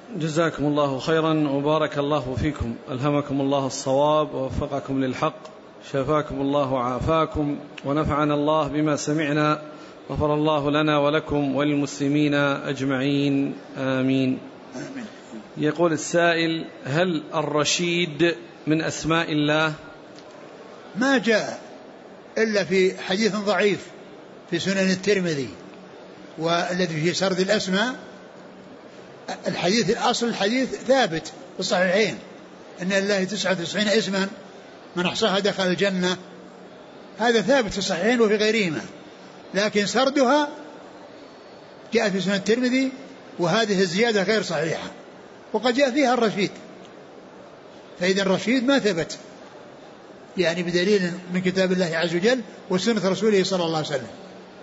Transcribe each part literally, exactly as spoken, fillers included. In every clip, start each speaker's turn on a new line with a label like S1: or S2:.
S1: جزاكم الله خيرا وبارك الله فيكم، ألهمكم الله الصواب ووفقكم للحق، شفاكم الله وعافاكم، ونفعنا الله بما سمعنا، غفر الله لنا ولكم وللمسلمين أجمعين، آمين. يقول السائل: هل الرشيد من أسماء الله؟
S2: ما جاء إلا في حديث ضعيف في سنن الترمذي والذي فيه سرد الأسماء. الحديث الأصل الحديث ثابت في الصحيحين أن لله تسعة وتسعين اسما من أحصاها دخل الجنة، هذا ثابت في الصحيحين وفي غيرهما، لكن سردها جاء في سنن الترمذي وهذه الزيادة غير صحيحة، وقد جاء فيها الرشيد، فإذا الرشيد ما ثبت يعني بدليل من كتاب الله عز وجل وسنة رسوله صلى الله عليه وسلم.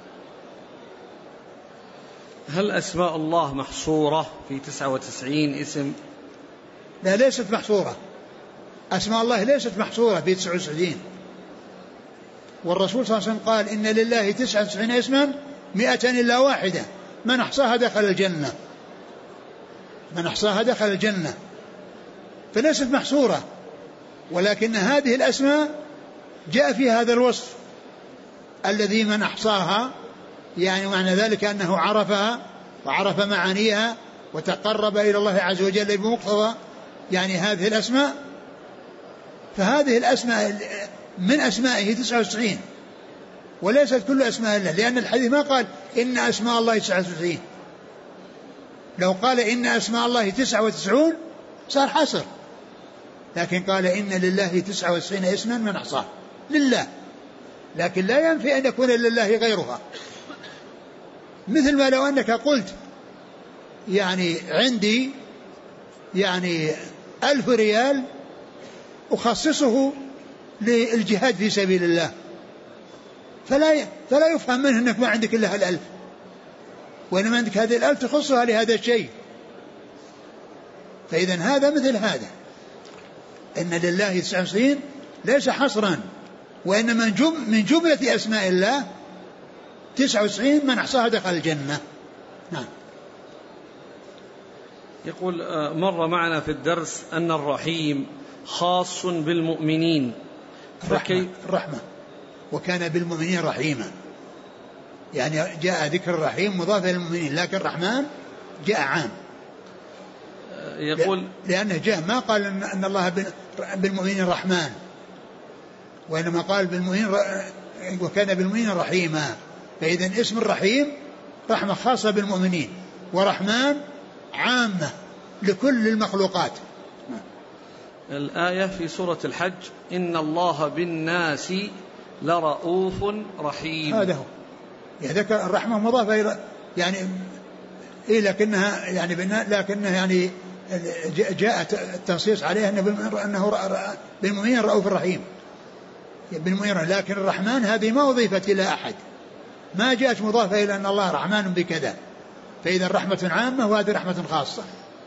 S1: هل أسماء الله محصورة في تسعة وتسعين اسم؟
S2: لا، ليست محصورة، أسماء الله ليست محصورة في تسعة وتسعين، والرسول صلى الله عليه وسلم قال إن لله تسعة وتسعين اسما مئة إلا واحدة من أحصاها دخل الجنة، من أحصاها دخل الجنة، فليست محصورة، ولكن هذه الأسماء جاء في هذا الوصف الذي من أحصاها، يعني معنى ذلك أنه عرفها وعرف معانيها وتقرب إلى الله عز وجل بمقتضى يعني هذه الأسماء، فهذه الأسماء من أسمائه تسعة وتسعين وليست كل أسماء الله، لأن الحديث ما قال إن أسماء الله تسعة وتسعين، لو قال إن أسماء الله تسعة وتسعون صار حصر، لكن قال إن لله تسعة وتسعين اسما من أحصاه لله، لكن لا ينفي أن يكون لله غيرها، مثل ما لو أنك قلت يعني عندي يعني ألف ريال أخصصه للجهاد في سبيل الله، فلا فلا يفهم منه أنك ما عندك إلا الألف، وإنما عندك هذه الألف تخصها لهذا الشيء، فإذا هذا مثل هذا، إن لله تسعة وتسعين ليس حصرا، وإنما من جملة أسماء الله تسعة وتسعين من أحصاها دخل الجنة. نعم.
S1: يقول: مر معنا في الدرس أن الرحيم خاص بالمؤمنين،
S2: الرحمة, الرحمة وكان بالمؤمنين رحيما، يعني جاء ذكر الرحيم مضاف إلى المؤمنين، لكن الرحمن جاء عام،
S1: يقول
S2: لأنه جاء ما قال أن الله بالمؤمنين رحمن، وإنما قال بالمؤمنين وكان بالمؤمنين رحيما، فإذا اسم الرحيم رحمة خاصة بالمؤمنين، ورحمن عامة لكل المخلوقات.
S1: الآية في سورة الحج: إن الله بالناس لرؤوف رحيم،
S2: هذا هو، يعني ذكر الرحمة مضافة إلى يعني إيه، لكنها يعني لكنها يعني جاء التنصيص عليه أنه بالمؤمنين رؤوف رحيم بالمؤمنين، لكن الرحمن هذه ما أضيفت إلى أحد، ما جاءت مضافة إلى أن الله رحمن بكذا، فإذا رحمة عامة وهذه رحمة خاصة.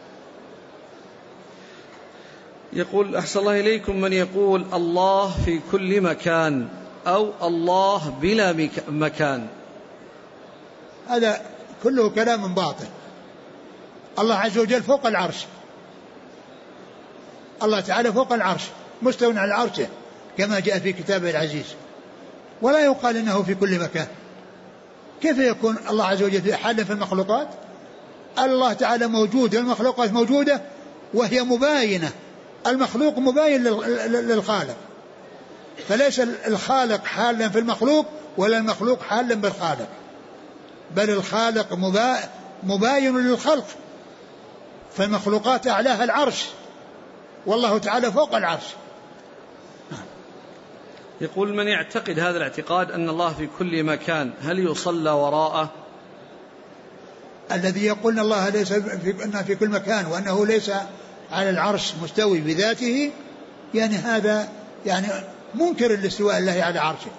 S1: يقول: أحسن الله إليكم، من يقول الله في كل مكان أو الله بلا مكان،
S2: هذا كله كلام باطل. الله عز وجل فوق العرش، الله تعالى فوق العرش مستوى على عرشه كما جاء في كتابه العزيز، ولا يقال إنه في كل مكان. كيف يكون الله عز وجل حالا في المخلوقات؟ الله تعالى موجود والمخلوقات موجودة وهي مباينة، المخلوق مباين للخالق، فليس الخالق حالا في المخلوق ولا المخلوق حالا بالخالق، بل الخالق مباين للخلق، فالمخلوقات أعلاها العرش والله تعالى فوق العرش.
S1: يقول: من يعتقد هذا الاعتقاد أن الله في كل مكان هل يصلى وراءه؟
S2: الذي يقول أن الله ليس في, أنه في كل مكان وأنه ليس على العرش مستوي بذاته، يعني هذا يعني منكر الاستواء الله على عرشه.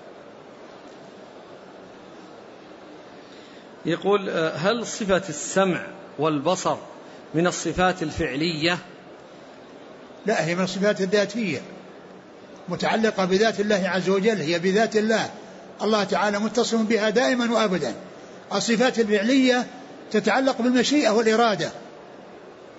S1: يقول: هل صفة السمع والبصر من الصفات الفعلية؟
S2: لا، هي من الصفات الذاتية متعلقة بذات الله عز وجل، هي بذات الله، الله تعالى متصل بها دائما وأبدا. الصفات الفعلية تتعلق بالمشيئة والإرادة،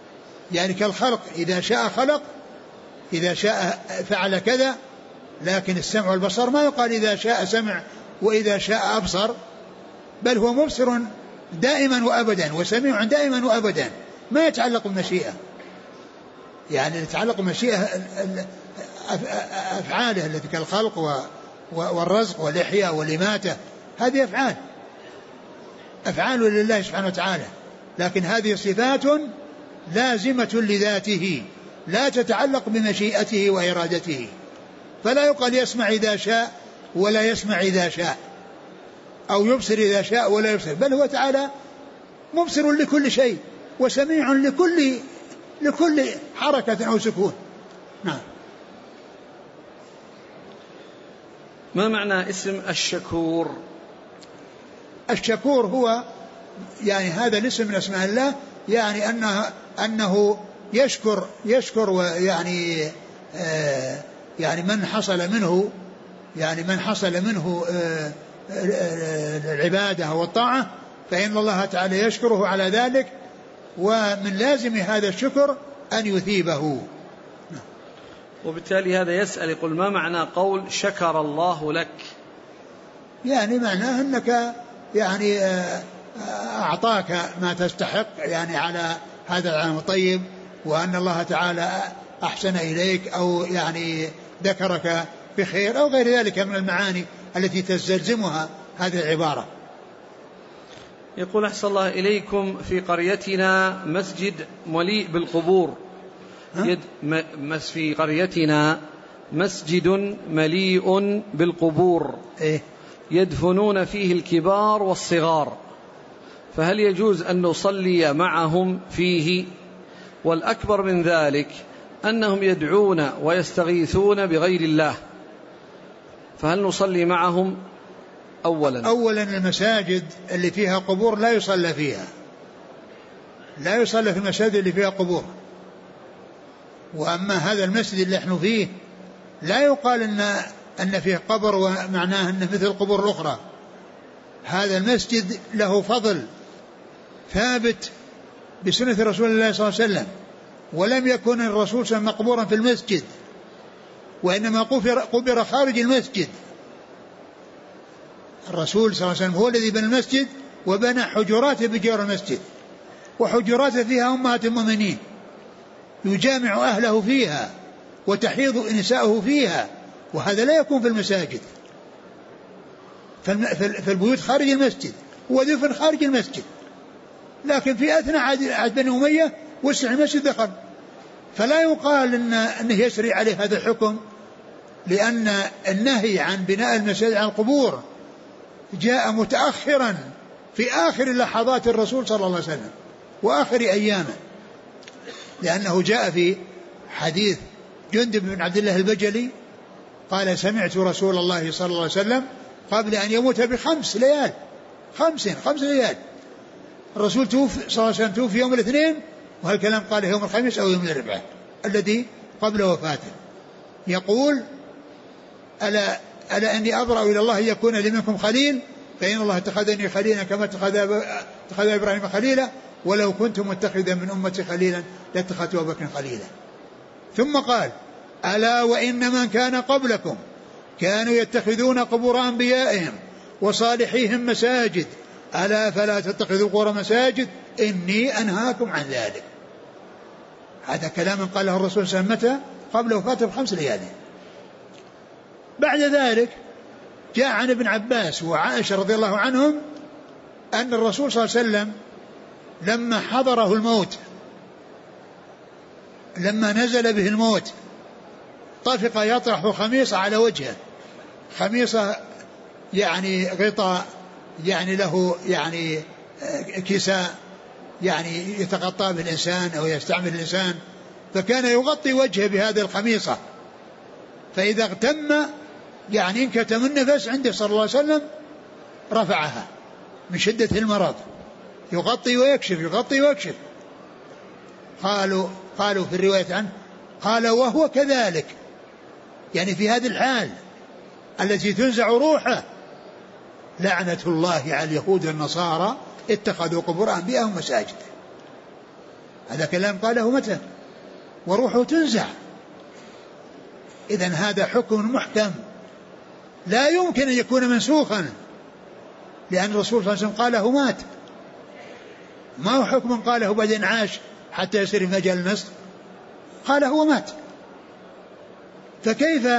S2: يعني كالخلق، إذا شاء خلق، إذا شاء فعل كذا، لكن السمع والبصر ما يقال إذا شاء سمع وإذا شاء أبصر، بل هو مبصر دائما وأبدا وسميع دائما وأبدا، ما يتعلق بالمشيئة. يعني يتعلق بالمشيئة أفعاله التي كالخلق والرزق والإحياء والإماتة، هذه أفعال أفعال لله سبحانه وتعالى، لكن هذه صفات لازمة لذاته لا تتعلق بمشيئته وإرادته، فلا يقال يسمع إذا شاء ولا يسمع إذا شاء، أو يبصر إذا شاء ولا يبصر، بل هو تعالى مبصر لكل شيء وسميع لكل لكل حركة أو سكون. نعم.
S1: ما معنى اسم الشكور؟
S2: الشكور هو يعني هذا الاسم من اسماء الله، يعني أنه, أنه يشكر يشكر ويعني آه يعني من حصل منه يعني من حصل منه آه العبادة والطاعة، فإن الله تعالى يشكره على ذلك، ومن لازم هذا الشكر أن يثيبه.
S1: وبالتالي هذا يسأل يقول ما معنى قول شكر الله لك؟
S2: يعني معناه أنك يعني أعطاك ما تستحق يعني على هذا العمل الطيب، وأن الله تعالى أحسن إليك أو يعني ذكرك بخير أو غير ذلك من المعاني التي تستلزمها هذه العبارة.
S1: يقول أحسن الله إليكم في قريتنا مسجد مليء بالقبور، يد مس في قريتنا مسجد مليء بالقبور
S2: إيه؟
S1: يدفنون فيه الكبار والصغار، فهل يجوز أن نصلي معهم فيه؟ والأكبر من ذلك أنهم يدعون ويستغيثون بغير الله، فهل نصلي معهم؟ أولا
S2: أولا المساجد اللي فيها قبور لا يصلى فيها، لا يصلى في المساجد اللي فيها قبور. وأما هذا المسجد اللي احنا فيه لا يقال إن, أن فيه قبر ومعناه أنه مثل القبور الأخرى. هذا المسجد له فضل ثابت بسنة رسول الله صلى الله عليه وسلم، ولم يكن الرسول صلى الله عليه وسلم مقبورا في المسجد، وإنما قبر خارج المسجد. الرسول صلى الله عليه وسلم هو الذي بنى المسجد وبنى حجراته بجوار المسجد، وحجراته فيها أمهات المؤمنين يجامع أهله فيها وتحيض نساءه فيها، وهذا لا يكون في المساجد. فالبيوت خارج المسجد ودفن خارج المسجد، لكن في أثناء عهد بني أمية وسع المسجد دخل، فلا يقال إن أنه يسري عليه هذا الحكم، لأن النهي عن بناء المساجد عن القبور جاء متأخرا في آخر لحظات الرسول صلى الله عليه وسلم وآخر أيامه، لأنه جاء في حديث جندب بن عبد الله البجلي قال سمعت رسول الله صلى الله عليه وسلم قبل أن يموت بخمس ليال خمس خمس ليال الرسول توفي صلى الله عليه وسلم توفي يوم الاثنين، وهالكلام قال يوم الخميس أو يوم الأربعاء الذي قبل وفاته، يقول ألا, ألا أني أبرأ إلى الله يكون لي منكم خليل، فإن الله اتخذني خليلا كما اتخذ إبراهيم خليلا، ولو كنت متخذا من أمتي خليلا لاتخذت أبا بكر خليلا. ثم قال ألا وإن من كان قبلكم كانوا يتخذون قبور أنبيائهم وصالحيهم مساجد، ألا فلا تتخذوا قبور مساجد إني أنهاكم عن ذلك. هذا كلام قاله الرسول صلى الله عليه وسلم متى؟ قبل وفاته بخمس ليالي. بعد ذلك جاء عن ابن عباس وعائشة رضي الله عنهم أن الرسول صلى الله عليه وسلم لما حضره الموت، لما نزل به الموت، طفق يطرح خميصة على وجهه، خميصة يعني غطاء يعني له يعني كساء يعني يتغطى به الإنسان أو يستعمل الإنسان، فكان يغطي وجهه بهذه الخميصة، فإذا اغتم يعني انكتم النفس عنده صلى الله عليه وسلم رفعها من شدة المرض، يغطي ويكشف يغطي ويكشف. قالوا قالوا في الرواية عنه قال وهو كذلك، يعني في هذه الحال التي تنزع روحه لعنة الله على اليهود والنصارى اتخذوا قبور أنبيائهم مساجد. هذا كلام قاله متى؟ وروحه تنزع. إذن هذا حكم محكم لا يمكن أن يكون منسوخا، لأن الرسول صلى الله عليه وسلم قاله مات، ما هو حكم قاله بعدين عاش حتى يصير في مجال النسخ، قاله هو مات. فكيف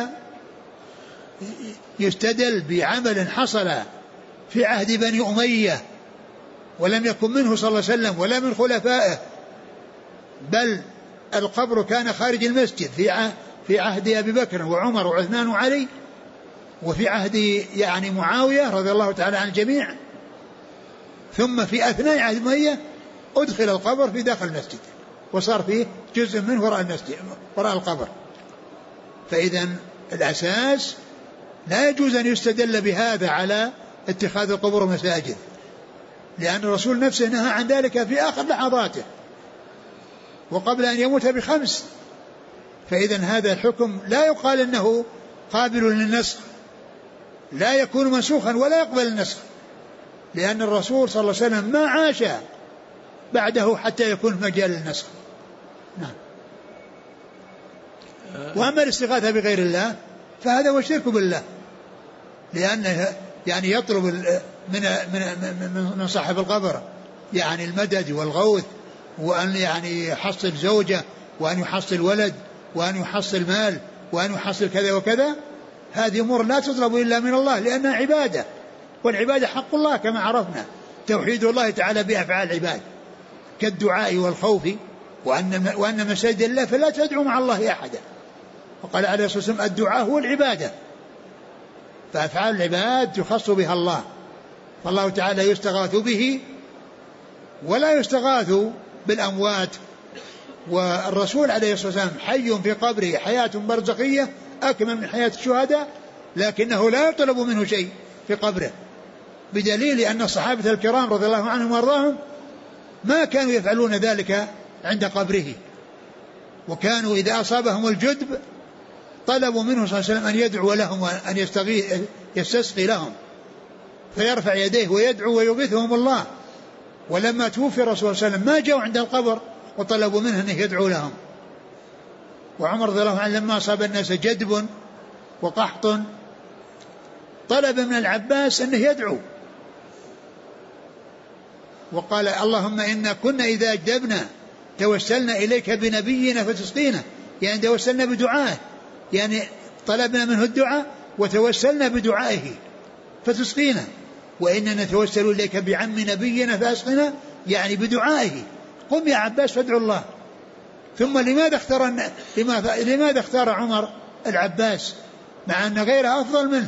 S2: يستدل بعمل حصل في عهد بني أمية ولم يكن منه صلى الله عليه وسلم ولا من خلفائه، بل القبر كان خارج المسجد في في عهد أبي بكر وعمر وعثمان وعلي، وفي عهد يعني معاوية رضي الله تعالى عن الجميع، ثم في أثناء عهد أمية أدخل القبر في داخل المسجد وصار فيه جزء منه وراء المسجد وراء القبر. فإذا الأساس لا يجوز أن يستدل بهذا على اتخاذ القبور مساجد، لأن الرسول نفسه نهى عن ذلك في آخر لحظاته وقبل أن يموت بخمس. فإذا هذا الحكم لا يقال أنه قابل للنسخ، لا يكون منسوخا ولا يقبل النسخ، لأن الرسول صلى الله عليه وسلم ما عاش بعده حتى يكون في مجال النسخ. نعم. وأما الاستغاثة بغير الله فهذا هو الشرك بالله، لأنه يعني يطلب من من من صاحب القبر يعني المدد والغوث، وأن يعني يحصل زوجة، وأن يحصل ولد، وأن يحصل مال، وأن يحصل كذا وكذا. هذه أمور لا تطلب إلا من الله لأنها عبادة، والعبادة حق الله كما عرفنا، توحيد الله تعالى بأفعال العباد كالدعاء والخوف، وأن وأن مساجد الله فلا تدعو مع الله أحدا. وقال عليه الصلاة والسلام الدعاء هو العبادة، فأفعال العباد يخص بها الله، فالله تعالى يستغاث به ولا يستغاث بالأموات. والرسول عليه الصلاة والسلام حي في قبره حياة برزخية أكمل من حياة الشهداء، لكنه لا يطلب منه شيء في قبره، بدليل أن الصحابة الكرام رضي الله عنهم وارضاهم ما كانوا يفعلون ذلك عند قبره، وكانوا إذا أصابهم الجدب طلبوا منه صلى الله عليه وسلم أن يدعو لهم وأن يستغيث يستسقي لهم، فيرفع يديه ويدعو ويغيثهم الله. ولما توفي الرسول صلى الله عليه وسلم ما جاءوا عند القبر وطلبوا منه أن يدعو لهم. وعمر رضي الله عنه لما أصاب الناس جدب وقحط طلب من العباس أنه يدعو، وقال اللهم إنا كنا إذا أجدبنا توسلنا إليك بنبينا فتسقينا، يعني توسلنا بدعائه، يعني طلبنا منه الدعاء وتوسلنا بدعائه فتسقينا، وإننا نتوسل إليك بعم نبينا فأسقنا، يعني بدعائه. قم يا عباس فادعو الله. ثم لماذا اختار لماذا, لماذا اختار عمر العباس مع أن غيره أفضل منه؟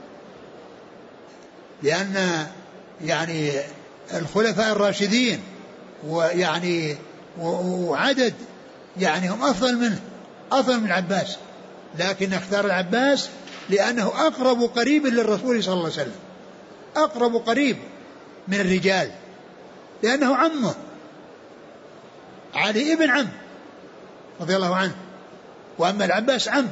S2: لأن يعني الخلفاء الراشدين ويعني وعدد يعني هم أفضل منه، أفضل من العباس، لكن اختار العباس لأنه أقرب قريب للرسول صلى الله عليه وسلم، أقرب قريب من الرجال، لأنه عمه علي ابن عم رضي الله عنه، وأما العباس عم،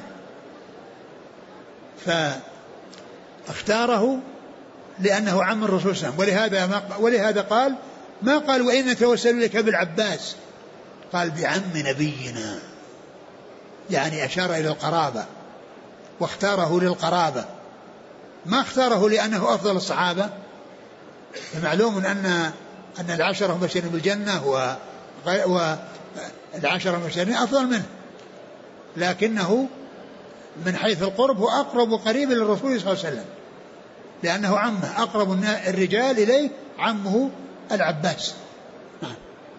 S2: فاختاره لأنه عم الرسول صلى الله عليه وسلم. ولهذا, ما ولهذا قال ما قال وإن نتوسل لك بالعباس، قال بعم نبينا، يعني أشار إلى القرابة واختاره للقرابة، ما اختاره لأنه أفضل الصحابة. فمعلوم أن أن العشرة مبشرين بالجنة والعشرة مبشرين أفضل منه، لكنه من حيث القرب هو أقرب قريب للرسول صلى الله عليه وسلم، لأنه عمه، أقرب الرجال إليه عمه العباس. نعم.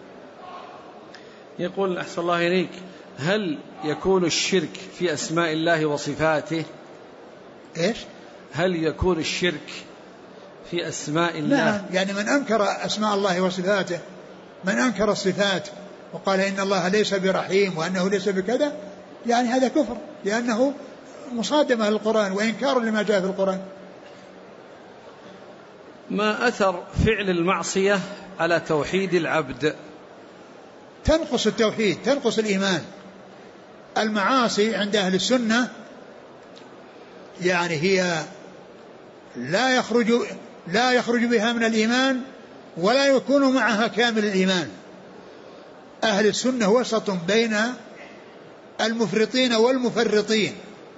S1: يقول أحسن الله إليك، هل يكون الشرك في أسماء الله وصفاته؟
S2: إيش؟
S1: هل يكون الشرك في أسماء الله؟
S2: نعم، يعني من أنكر أسماء الله وصفاته، من أنكر الصفات وقال إن الله ليس برحيم وأنه ليس بكذا، يعني هذا كفر، لأنه مصادمة للقرآن وإنكار لما جاء في القرآن.
S1: ما أثر فعل المعصية على توحيد العبد؟
S2: تنقص التوحيد، تنقص الإيمان. المعاصي عند أهل السنة يعني هي لا يخرج لا يخرج بها من الإيمان ولا يكون معها كامل الإيمان. أهل السنة وسط بين المفرطين والمفرطين.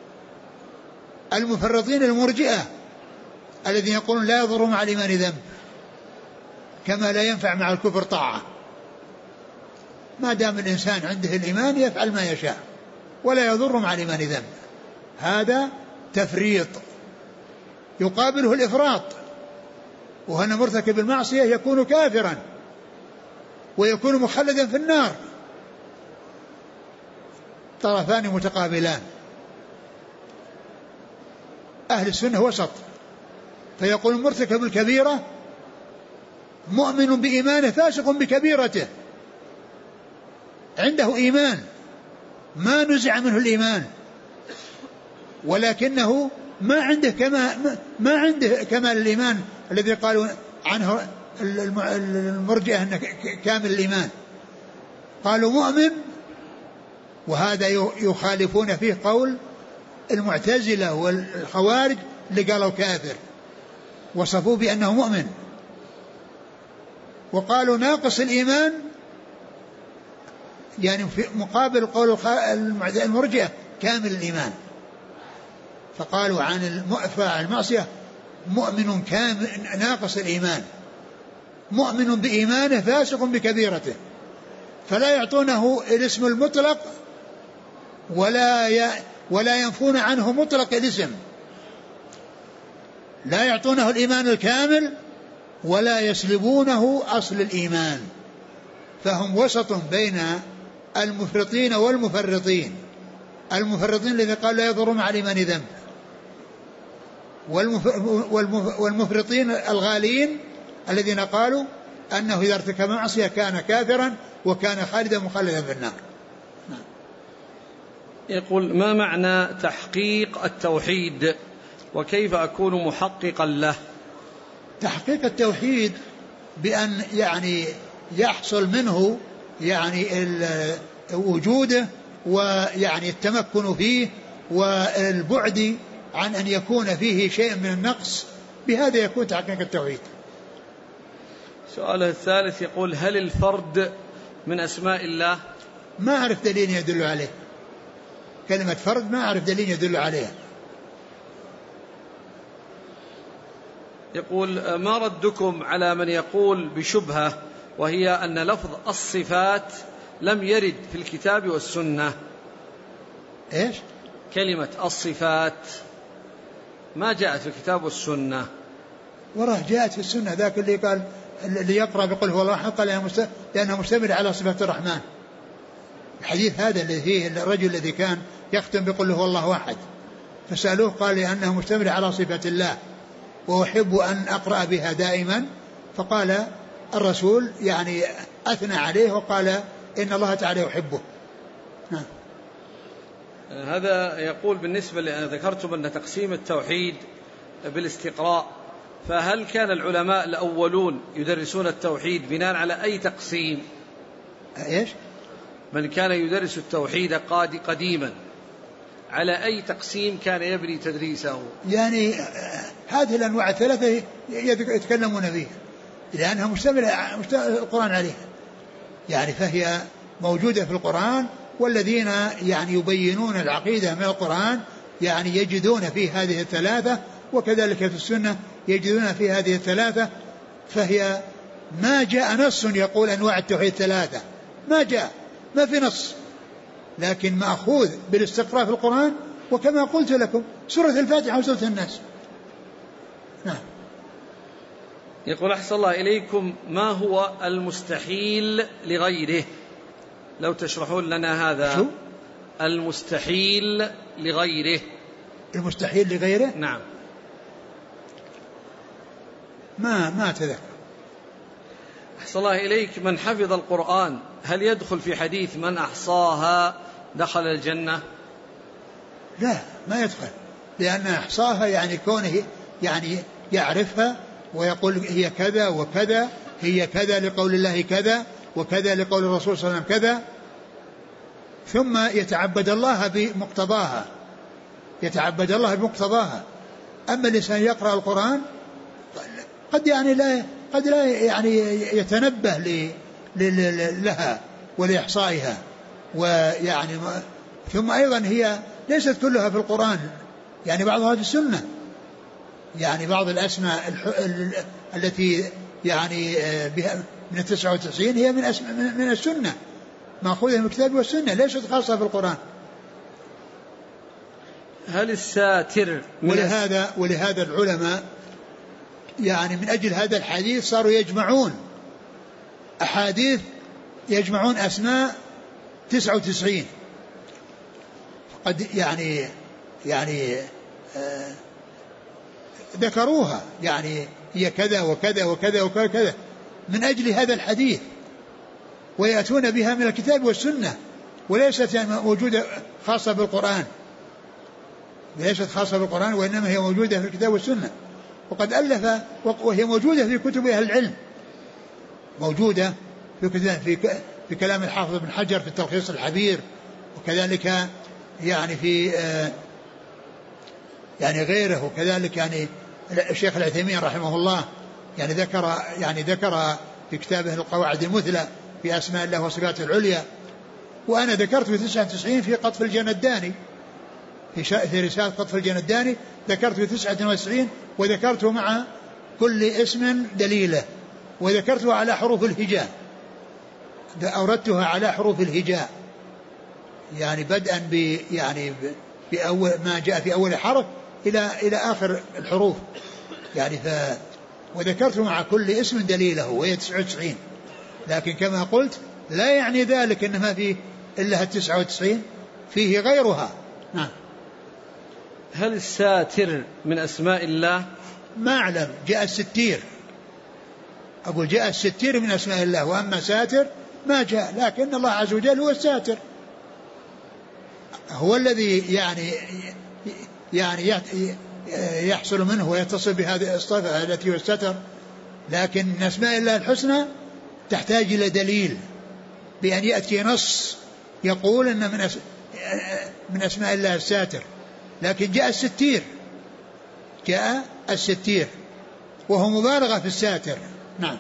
S2: المفرطين المرجئة الذين يقولون لا يضر مع الإيمان ذنب كما لا ينفع مع الكفر طاعة، ما دام الإنسان عنده الإيمان يفعل ما يشاء ولا يضر مع الإيمان ذنب، هذا تفريط. يقابله الإفراط، وأن مرتكب المعصية يكون كافرا ويكون مخلدا في النار، طرفان متقابلان. أهل السنة وسط، فيقول مرتكب الكبيرة مؤمن بإيمانه فاسق بكبيرته، عنده إيمان ما نزع منه الإيمان، ولكنه ما عنده كما ما عنده كمال الإيمان الذي قالوا عنه المرجئة أنه كامل الإيمان. قالوا مؤمن، وهذا يخالفون فيه قول المعتزلة والخوارج اللي قالوا كافر، وصفوه بأنه مؤمن. وقالوا ناقص الإيمان يعني في مقابل قول المرجئة كامل الإيمان، فقالوا عن فاعل المعصية مؤمن كامل ناقص الإيمان، مؤمن بإيمانه فاسق بكبيرته، فلا يعطونه الاسم المطلق ولا ي... ولا ينفون عنه مطلق الاسم، لا يعطونه الإيمان الكامل ولا يسلبونه أصل الإيمان، فهم وسط بين المفرطين والمفرطين. المفرطين الذين قالوا لا يضر مع الإيمان ذنب، والمفرطين الغالين الذين قالوا أنه إذا ارتكب معصية كان كافرا وكان خالدا مخلدا في النار.
S1: يقول ما معنى تحقيق التوحيد وكيف أكون محققا له؟
S2: تحقيق التوحيد بأن يعني يحصل منه يعني وجوده ويعني التمكن فيه والبعد عن أن يكون فيه شيء من النقص، بهذا يكون تحقيق التوحيد.
S1: سؤاله الثالث يقول هل الفرد من أسماء الله؟
S2: ما أعرف دليل يدل عليه، كلمة فرد ما أعرف دليل يدل عليها.
S1: يقول ما ردكم على من يقول بشبهة وهي أن لفظ الصفات لم يرد في الكتاب والسنة؟
S2: إيش؟
S1: كلمة الصفات ما جاءت في الكتاب والسنة.
S2: وراه جاءت في السنة، ذاك اللي قال اللي يقرأ بقول هو الله أحد قال لأنه مشتمل على صفات الرحمن. الحديث هذا اللي فيه الرجل الذي كان يختم بقول هو الله أحد، فسألوه قال لأنه مشتمل على صفات الله وأحب أن أقرأ بها دائما، فقال الرسول يعني أثنى عليه وقال إن الله تعالى يحبه. نعم.
S1: هذا يقول بالنسبة ذكرتم أن تقسيم التوحيد بالاستقراء، فهل كان العلماء الأولون يدرسون التوحيد بناء على أي تقسيم؟
S2: إيش؟
S1: من كان يدرس التوحيد قديما على أي تقسيم كان يبني تدريسه؟
S2: يعني هذه الأنواع الثلاثة يتكلمون فيها لأنها مشتملة القرآن عليها، يعني فهي موجودة في القرآن، والذين يعني يبينون العقيدة من القرآن يعني يجدون في هذه الثلاثة، وكذلك في السنة يجدون في هذه الثلاثة، فهي ما جاء نص يقول أنواع التوحيد ثلاثة، ما جاء، ما في نص، لكن مأخوذ بالاستقراء في القرآن، وكما قلت لكم سورة الفاتحة وسورة الناس. نعم.
S1: يقول أحسن الله إليكم ما هو المستحيل لغيره؟ لو تشرحون لنا هذا.
S2: شو؟
S1: المستحيل لغيره.
S2: المستحيل لغيره؟
S1: نعم.
S2: ما ما أتذكر.
S1: أحسن الله إليك من حفظ القرآن هل يدخل في حديث من أحصاها دخل الجنة؟
S2: لا، ما يدخل، لأن أحصاها يعني كونه يعني يعرفها ويقول هي كذا وكذا، هي كذا لقول الله كذا وكذا لقول الرسول صلى الله عليه وسلم كذا، ثم يتعبد الله بمقتضاها، يتعبد الله بمقتضاها. أما الإنسان يقرأ القرآن قد يعني لا قد لا يعني يتنبه لها ولإحصائها. ويعني ثم أيضا هي ليست كلها في القرآن، يعني بعضها في السنة، يعني بعض الأسماء التي يعني بها من التسعة وتسعين هي من, من السنة، مأخوذة من الكتاب والسنة، ليست خاصة بالقرآن.
S1: هل الساتر
S2: ولهذا ولهذا العلماء يعني من أجل هذا الحديث صاروا يجمعون أحاديث، يجمعون أسماء تسعة وتسعين، قد يعني يعني آه ذكروها، يعني هي كذا وكذا وكذا وكذا من أجل هذا الحديث، ويأتون بها من الكتاب والسنة، وليست موجودة خاصة بالقرآن، ليست خاصة بالقرآن، وإنما هي موجودة في الكتاب والسنة. وقد ألف، وهي موجودة في كتب أهل العلم، موجودة في في في كلام الحافظ بن حجر في التلخيص الحبير، وكذلك يعني في يعني غيره، وكذلك يعني الشيخ العثيمين رحمه الله يعني ذكر يعني ذكر في كتابه القواعد المثلى في أسماء الله وصفاته العليا. وأنا ذكرت في تسعة وتسعين في قطف الجنداني، في رسالة قطف الجنداني ذكرت في تسعة وتسعين، وذكرته مع كل اسم دليله، وذكرته على حروف الهجاء، أوردتها على حروف الهجاء، يعني بدءا ب يعني بأول ما جاء في أول حرف إلى إلى آخر الحروف، يعني ف وذكرت مع كل اسم دليله، وهي تسعة وتسعين. لكن كما قلت لا يعني ذلك إن ما فيه إلا التسعة وتسعين، فيه غيرها. نعم.
S1: هل الساتر من أسماء الله؟
S2: ما أعلم. جاء الستير، أقول جاء الستير من أسماء الله، وأما ساتر ما جاء، لكن الله عز وجل هو الساتر، هو الذي يعني يعني يحصل منه ويتصل بهذه الصفة التي هو الستر. لكن من أسماء الله الحسنى تحتاج إلى دليل، بأن يأتي نص يقول أن من من أسماء الله الساتر. لكن جاء الستير، جاء الستير وهو مبالغة في الساتر. نعم.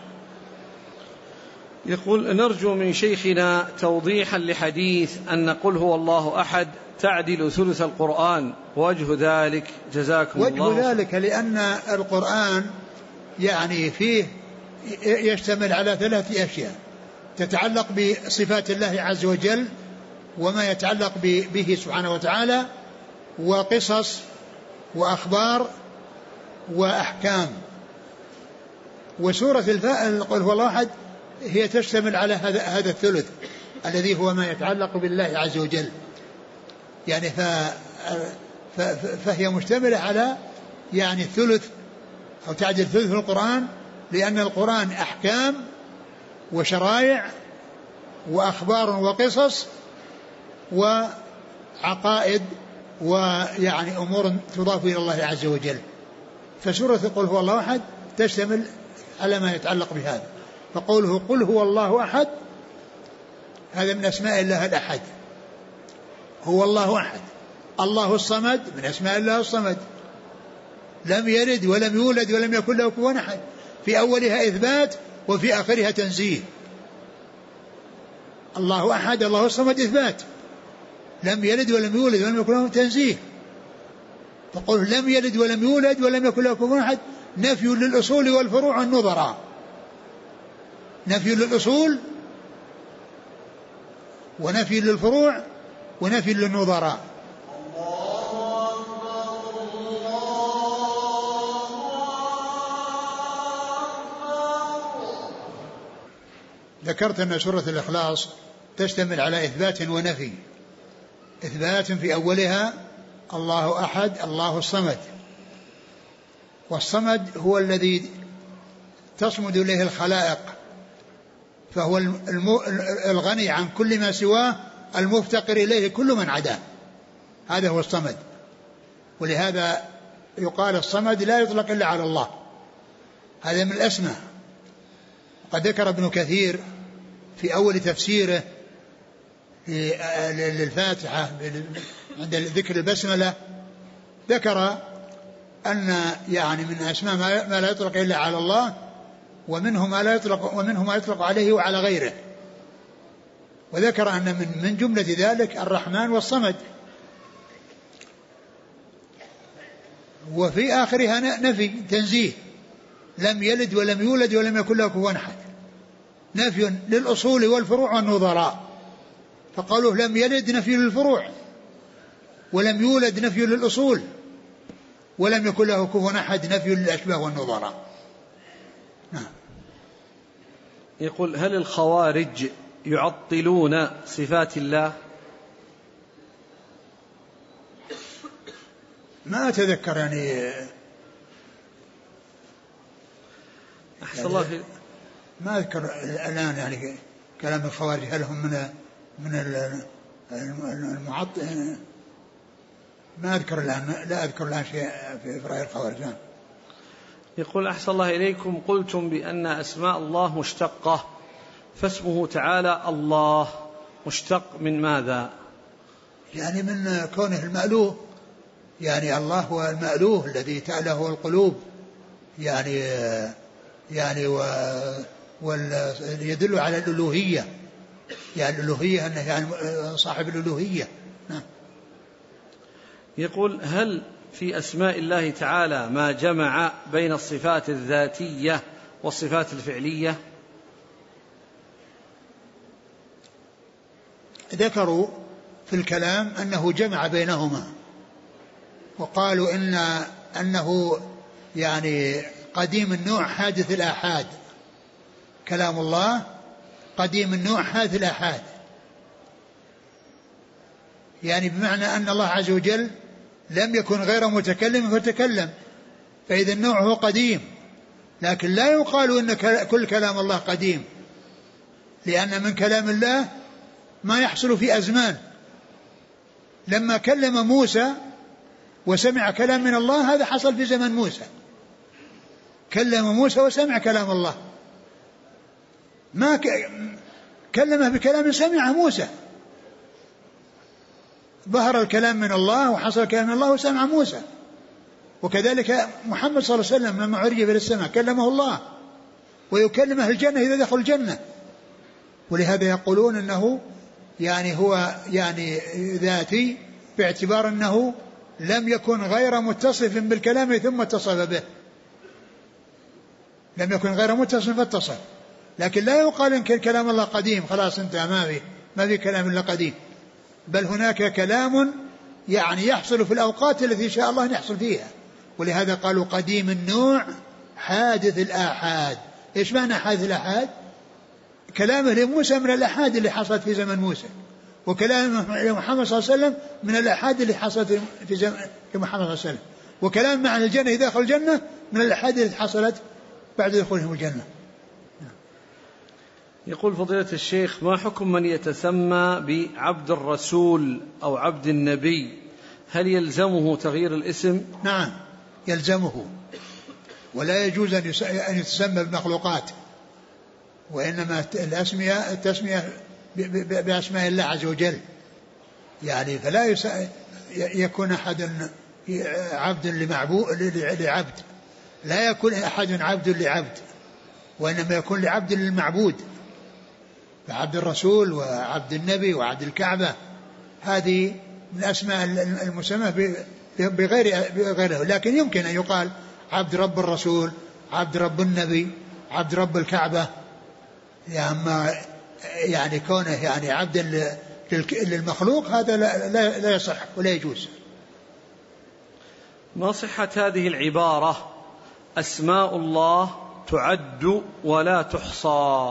S1: يقول: نرجو من شيخنا توضيحا لحديث أن قل هو الله أحد تعدل ثلث القرآن، وجه ذلك جزاكم
S2: وجه
S1: الله.
S2: وجه ذلك لأن القرآن يعني فيه يشتمل على ثلاث أشياء تتعلق بصفات الله عز وجل وما يتعلق به سبحانه وتعالى، وقصص وأخبار وأحكام. وسورة الفاء قل هو الله أحد هي تشتمل على هذا هذا الثلث الذي هو ما يتعلق بالله عز وجل، يعني ف فهي مشتملة على يعني الثلث أو تعدل ثلث القرآن، لأن القرآن أحكام وشرائع وأخبار وقصص وعقائد ويعني أمور تضاف إلى الله عز وجل. فسورة قل هو الله أحد تشتمل على ما يتعلق بهذا. فقوله قل هو الله أحد هذا من أسماء الله الأحد، هو الله أحد. الله الصمد من أسماء الله الصمد، لم يلد ولم يولد ولم يكن له كفوا أحد، في أولها إثبات وفي آخرها تنزيه. الله أحد الله الصمد إثبات، لم يلد ولم يولد ولم يكن له تنزيه. فقل لم يلد ولم يولد ولم يكن له كفوا أحد نفي للأصول والفروع النظراء، نفي للأصول ونفي للفروع ونفي للنظراء. ذكرت أن سورة الإخلاص تشتمل على إثبات ونفي. إثبات في أولها الله أحد الله الصمد، والصمد هو الذي تصمد إليه الخلائق، فهو الغني عن كل ما سواه المفتقر إليه كل من عداه، هذا هو الصمد. ولهذا يقال الصمد لا يطلق إلا على الله، هذا من الأسماء. قد ذكر ابن كثير في أول تفسيره للفاتحة عند ذكر البسملة، ذكر أن يعني من أسماء ما لا يطلق إلا على الله، ومنه ما لا يطلق ومنه ما يطلق عليه وعلى غيره. وذكر أن من, من جملة ذلك الرحمن والصمد. وفي آخرها نفي تنزيه، لم يلد ولم يولد ولم يكن له كفوا أحد، نفي للأصول والفروع والنظراء، فقالوا لم يلد نفي للفروع، ولم يولد نفي للأصول، ولم يكن له كفوا أحد نفي للأشباه والنظراء. نعم.
S1: يقول هل الخوارج يعطلون صفات الله؟
S2: ما أتذكر يعني
S1: أحسن الله في
S2: ما أذكر الآن يعني كلام الخوارج هل هم من من المعطل، ما أذكر الآن، لا أذكر الآن شيء في رأي الخوارج.
S1: يقول أحسن الله إليكم قلتم بأن أسماء الله مشتقة، فاسمه تعالى الله مشتق من ماذا؟
S2: يعني من كونه المألوه، يعني الله هو المألوه الذي تأله القلوب، يعني يعني ويدل على الألوهية، يعني الألوهية أنه يعني صاحب الألوهية. نعم.
S1: يقول هل في أسماء الله تعالى ما جمع بين الصفات الذاتية والصفات الفعلية؟
S2: ذكروا في الكلام أنه جمع بينهما، وقالوا إن أنه يعني قديم النوع حادث الآحاد، كلام الله قديم النوع حادث الآحاد، يعني بمعنى أن الله عز وجل لم يكن غير متكلم فتكلم، فإذا النوع هو قديم، لكن لا يقال إن كل كلام الله قديم، لأن من كلام الله ما يحصل في أزمان. لما كلم موسى وسمع كلام من الله هذا حصل في زمن موسى، كلم موسى وسمع كلام الله، ما ك... كلمه بكلام سمعه موسى، ظهر الكلام من الله وحصل الكلام من الله وسمع موسى. وكذلك محمد صلى الله عليه وسلم لما عرج إلى السماء كلمه الله، ويكلمه الجنة إذا دخل الجنة. ولهذا يقولون أنه يعني هو يعني ذاتي باعتبار أنه لم يكن غير متصف بالكلام ثم اتصف به، لم يكن غير متصف فاتصف. لكن لا يقال إن كلام الله قديم خلاص انتهى، ما في ما في كلام إلا قديم، بل هناك كلام يعني يحصل في الأوقات التي شاء الله أن يحصل فيها. ولهذا قالوا قديم النوع حادث الآحاد. إيش معنى حادث الآحاد؟ كلامه لموسى من الآحاد اللي حصلت في زمن موسى، وكلامه لمحمد صلى الله عليه وسلم من الآحاد اللي حصلت في زمن محمد صلى الله عليه وسلم، وكلام مع الجنة إذا دخل الجنة من الآحاد اللي حصلت بعد دخولهم الجنة.
S1: يقول فضيلة الشيخ ما حكم من يتسمى بعبد الرسول أو عبد النبي، هل يلزمه تغيير الاسم؟
S2: نعم يلزمه، ولا يجوز أن يتسمى بالمخلوقات، وإنما الأسمية التسمية بأسماء الله عز وجل، يعني فلا يكون أحد عبد لعبد، لا يكون أحد عبد لعبد، وإنما يكون لعبد للمعبود، فعبد الرسول وعبد النبي وعبد الكعبة هذه من أسماء المسمى بغير بغيره. لكن يمكن أن يقال عبد رب الرسول، عبد رب النبي، عبد رب الكعبة، يعني, يعني كونه يعني عبد للمخلوق هذا لا, لا, لا يصح ولا يجوز.
S1: ما صحة هذه العبارة أسماء الله تعد ولا تحصى؟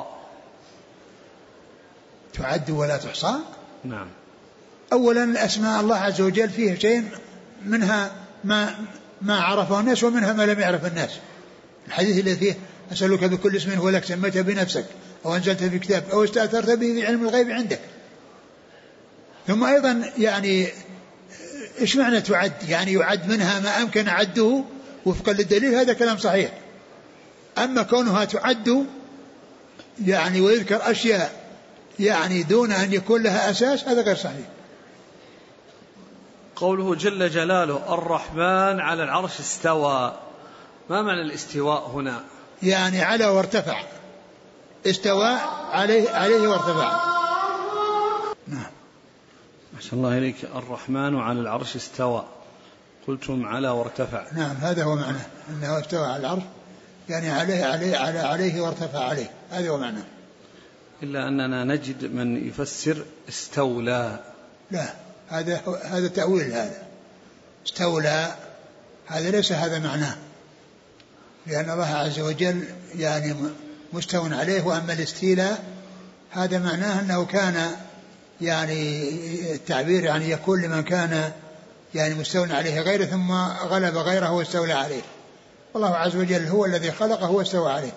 S2: تعد ولا تحصى؟
S1: نعم.
S2: أولا أسماء الله عز وجل فيه شيء منها ما ما عرفه الناس ومنها ما لم يعرف الناس. الحديث الذي فيه أسألك بكل اسم هو لك سميت بنفسك أو أنزلت في كتاب أو استأثرت به في علم الغيب عندك. ثم أيضا يعني إيش معنى تعد؟ يعني يعد منها ما أمكن عده وفقا للدليل، هذا كلام صحيح. أما كونها تعد يعني ويذكر أشياء يعني دون أن يكون لها أساس هذا غير صحيح.
S1: قوله جل جلاله الرحمن على العرش استوى، ما معنى الاستواء هنا؟
S2: يعني على وارتفع، استوى عليه, عليه وارتفع.
S1: أحسن الله إليك. الرحمن على العرش استوى، قلتم على وارتفع.
S2: نعم هذا هو معناه، أنه استوى على العرش يعني عليه عليه على عليه وارتفع عليه، هذا هو معناه.
S1: إلا أننا نجد من يفسر استولى.
S2: لا، هذا هذا تأويل، هذا استولى هذا ليس هذا معناه، لأن الله عز وجل يعني مستو عليه. وأما الاستيلاء هذا معناه أنه كان يعني التعبير يعني يكون لمن كان يعني مستوى عليه غيره ثم غلب غيره واستولى عليه. والله عز وجل هو الذي خلقه واستوى عليه.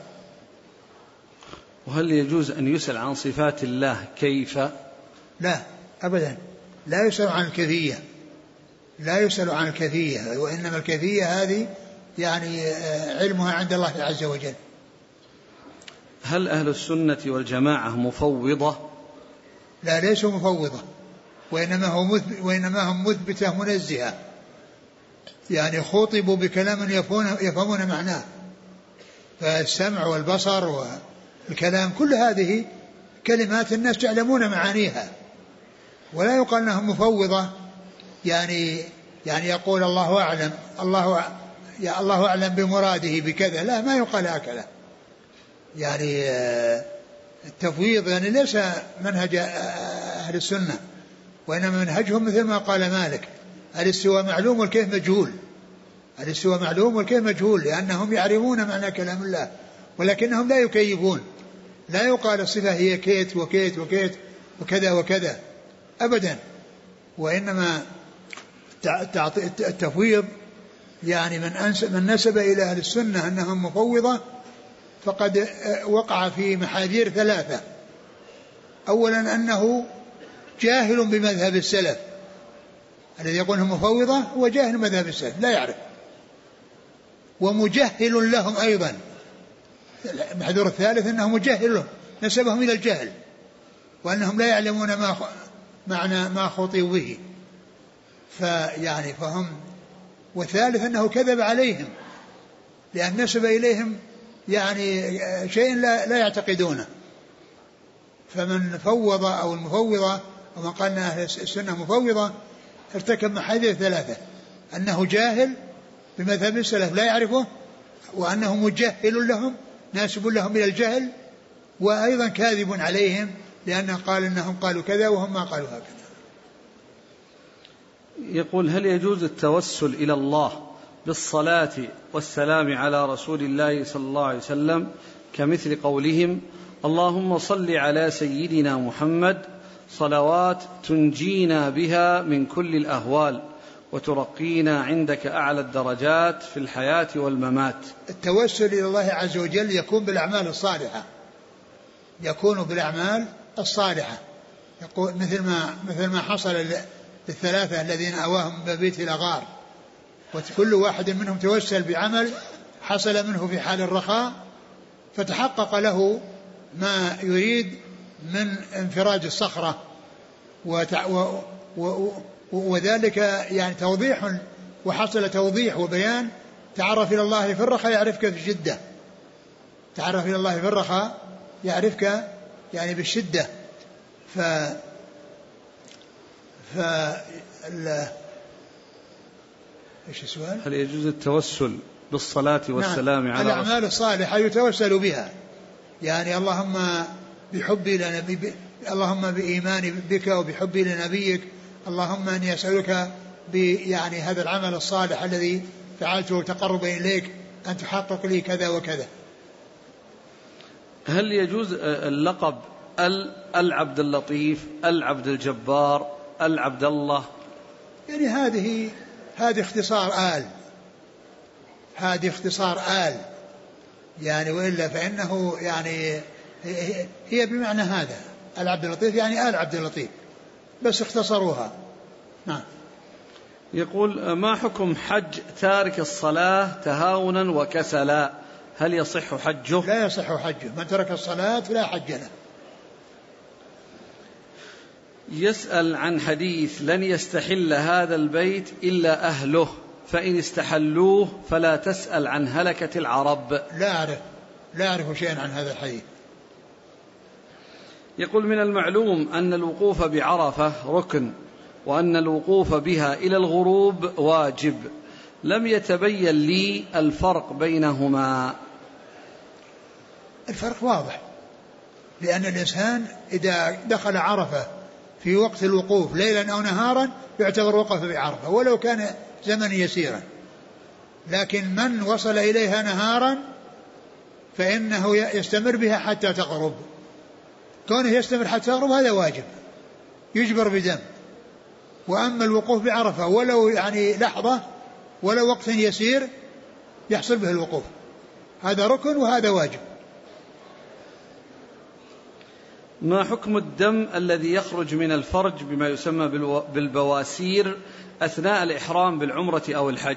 S1: وهل يجوز أن يسأل عن صفات الله كيف؟
S2: لا أبدا، لا يسأل عن الكيفية، لا يسأل عن الكيفية، وإنما الكيفية هذه يعني علمها عند الله عز وجل.
S1: هل أهل السنة والجماعة مفوضة؟
S2: لا، ليسوا مفوضة، وإنما هم وإنما هم مثبتة منزهة، يعني خاطبوا بكلام يفهمون معناه، فالسمع والبصر والكلام كل هذه كلمات الناس يعلمون معانيها، ولا يقال أنهم مفوضة يعني يعني يقول الله أعلم، الله يا الله أعلم بمراده بكذا، لا، ما يقال هكذا. يعني التفويض يعني ليس منهج أهل السنة، وإنما منهجهم مثل ما قال مالك: الاستواء معلوم والكيف مجهول. الاستواء معلوم والكيف مجهول، لأنهم يعرفون معنى كلام الله ولكنهم لا يكيفون. لا يقال الصفة هي كيت وكيت وكيت وكذا وكذا أبدا، وإنما التفويض يعني من, من نسب إلى أهل السنة أنهم مفوضة فقد وقع في محاذير ثلاثة. أولا أنه جاهل بمذهب السلف، الذي يقول هم مفوضة هو جاهل بمذهب السلف لا يعرف، ومجهل لهم أيضا. المحذور الثالث أنه مجهل لهم، نسبهم إلى الجهل وأنهم لا يعلمون ما معنى ما خطئوا به، فيعني فهم. والثالث أنه كذب عليهم لأن نسب إليهم يعني شيء لا, لا يعتقدونه. فمن فوض أو المفوضة ومن قال أهل السنة مفوضة ارتكب محاذير ثلاثة: أنه جاهل بمذهب السلف لا يعرفه، وأنه مجهل لهم ناسب لهم إلى الجهل، وأيضا كاذب عليهم لأنه قال أنهم قالوا كذا وهم ما قالوا هكذا.
S1: يقول: هل يجوز التوسل إلى الله بالصلاة والسلام على رسول الله صلى الله عليه وسلم كمثل قولهم: اللهم صل على سيدنا محمد صلوات تنجينا بها من كل الأهوال وترقينا عندك أعلى الدرجات في الحياة والممات؟ التوسل
S2: إلى الله عز وجل يكون بالأعمال الصالحة، يكون بالأعمال الصالحة، يقول مثل ما مثل ما حصل للثلاثة الذين أواهم مبيت إلى غار، وكل واحد منهم توسل بعمل حصل منه في حال الرخاء فتحقق له ما يريد من انفراج الصخرة، وتع... و... و... وذلك يعني توضيح، وحصل توضيح وبيان. تعرف إلى الله في الرخاء يعرفك في الشدة، تعرف إلى الله في الرخاء يعرفك يعني بالشدة. ف ف ال... ايش السؤال؟
S1: هل يجوز التوسل بالصلاة والسلام
S2: نعم.
S1: على
S2: الأعمال الصالحة يتوسل بها، يعني اللهم بحبي لنبي، اللهم بإيماني بك وبحبي لنبيك، اللهم أني أسألك يعني هذا العمل الصالح الذي فعلته تقربا إليك أن تحقق لي كذا وكذا.
S1: هل يجوز اللقب العبد اللطيف، العبد الجبار، العبد الله؟
S2: يعني هذه هذه اختصار آل، هذه اختصار آل يعني، وإلا فإنه يعني هي بمعنى هذا العبد اللطيف يعني آل عبد اللطيف، بس اختصروها. نعم.
S1: يقول: ما حكم حج تارك الصلاة تهاونا وكسلا، هل يصح حجه؟
S2: لا يصح حجه، من ترك الصلاة لا حج له.
S1: يسأل عن حديث: لن يستحل هذا البيت إلا أهله، فإن استحلوه فلا تسأل عن هلكة العرب.
S2: لا أعرف لا أعرف شيئا عن هذا الحديث.
S1: يقول: من المعلوم أن الوقوف بعرفة ركن، وأن الوقوف بها إلى الغروب واجب، لم يتبين لي الفرق بينهما.
S2: الفرق واضح، لأن الإنسان إذا دخل عرفة في وقت الوقوف ليلا أو نهارا يعتبر وقف بعرفة ولو كان زمن يسيرا، لكن من وصل إليها نهارا فإنه يستمر بها حتى تغرب، كونه يستمر حتى تغرب هذا واجب يجبر بدم. وأما الوقوف بعرفة ولو يعني لحظة ولو وقت يسير يحصل به الوقوف، هذا ركن وهذا واجب.
S1: ما حكم الدم الذي يخرج من الفرج بما يسمى بالبواسير أثناء الإحرام بالعمرة أو الحج؟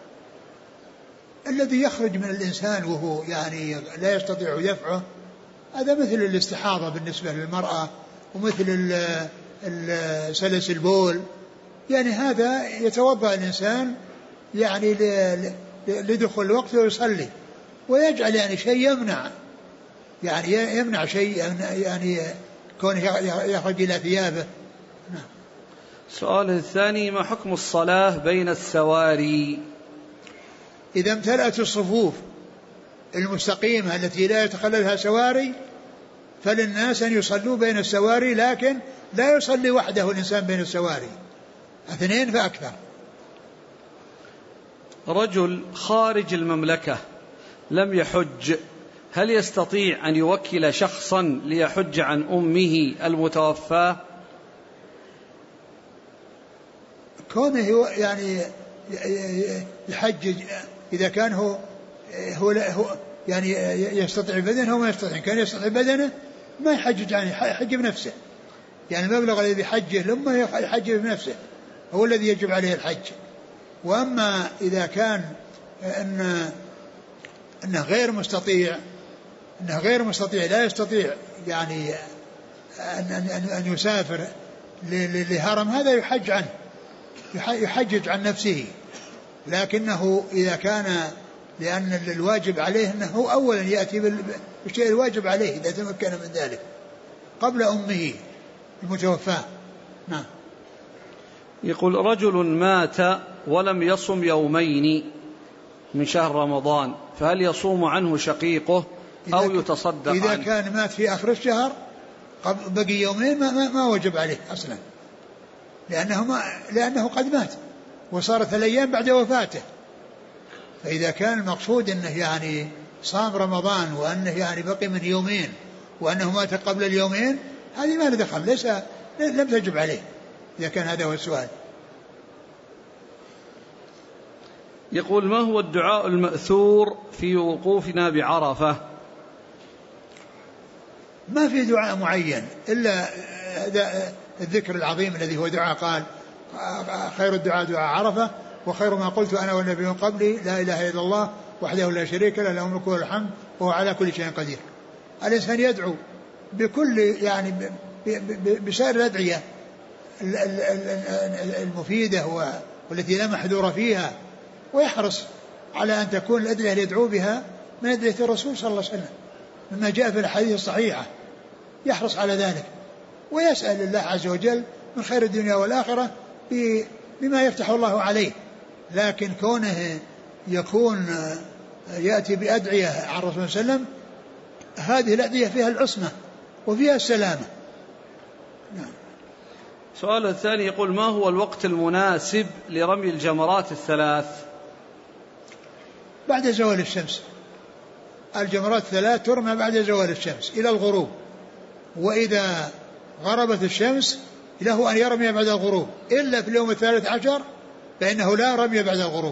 S2: الذي يخرج من الإنسان وهو يعني لا يستطيع دفعه هذا مثل الاستحاضة بالنسبة للمرأة، ومثل سلس البول، يعني هذا يتوضأ الإنسان يعني لدخول الوقت ويصلي، ويجعل يعني شيء يمنع يعني يمنع شيء يعني كونه يخرج إلى ثيابه. نعم.
S1: السؤال الثاني: ما حكم الصلاة بين السواري؟
S2: إذا امتلأت الصفوف المستقيمة التي لا يتخللها سواري فللناس أن يصلوا بين السواري، لكن لا يصلي وحده الإنسان بين السواري، اثنين فأكثر.
S1: رجل خارج المملكة لم يحج، هل يستطيع أن يوكل شخصا ليحج عن أمه المتوفاة؟
S2: كونه يعني يحجج إذا كان هو, هو, هو يعني يستطيع بدنه وما يستطيع، كان يستطيع بدنه ما يحجج عنه، يحج بنفسه، يعني المبلغ الذي يحجه لما يحجه بنفسه هو الذي يجب عليه الحج. وأما إذا كان إن إنه غير مستطيع إنه غير مستطيع لا يستطيع يعني أن, أن, أن يسافر لهرم، هذا يحج عنه، يحجج عن نفسه، لكنه إذا كان لأن الواجب عليه أنه أولا يأتي بالشيء الواجب عليه إذا تمكن من ذلك قبل أمه المتوفاة. نعم.
S1: يقول: رجل مات ولم يصم يومين من شهر رمضان، فهل يصوم عنه شقيقه أو يتصدق
S2: إذا
S1: عنه؟
S2: كان مات في آخر الشهر بقي يومين ما, ما, ما وجب عليه أصلا، لأنه, ما لأنه قد مات وصارت الأيام بعد وفاته. فإذا كان المقصود أنه يعني صام رمضان وأنه يعني بقي من يومين وأنه مات قبل اليومين، هذه ما ندخل، ليس لم تجب عليه إذا كان هذا هو السؤال.
S1: يقول: ما هو الدعاء المأثور في وقوفنا بعرفة؟
S2: ما في دعاء معين إلا الذكر العظيم الذي هو دعاء قال: خير الدعاء دعاء عرفة، وخير ما قلت أنا والنبي من قبلي لا إله إلا الله وحده لا شريك له له الملك وله الحمد وهو على كل شيء قدير. الإنسان يدعو بكل يعني بسائر الأدعية المفيدة والتي لا محذور فيها، ويحرص على أن تكون الأدعية اللي يدعو بها من أدعية الرسول صلى الله عليه وسلم مما جاء في الحديث الصحيحة، يحرص على ذلك ويسأل الله عز وجل من خير الدنيا والآخرة بما يفتح الله عليه. لكن كونه يكون يأتي بأدعية عن الرسول صلى الله عليه وسلم، هذه الأدعية فيها العصمة وفيها السلامة. نعم.
S1: السؤال الثاني يقول: ما هو الوقت المناسب لرمي الجمرات الثلاث؟
S2: بعد زوال الشمس، الجمرات الثلاث ترمى بعد زوال الشمس إلى الغروب، وإذا غربت الشمس له أن يرمي بعد الغروب، إلا في اليوم الثالث عشر فإنه لا رمي بعد الغروب.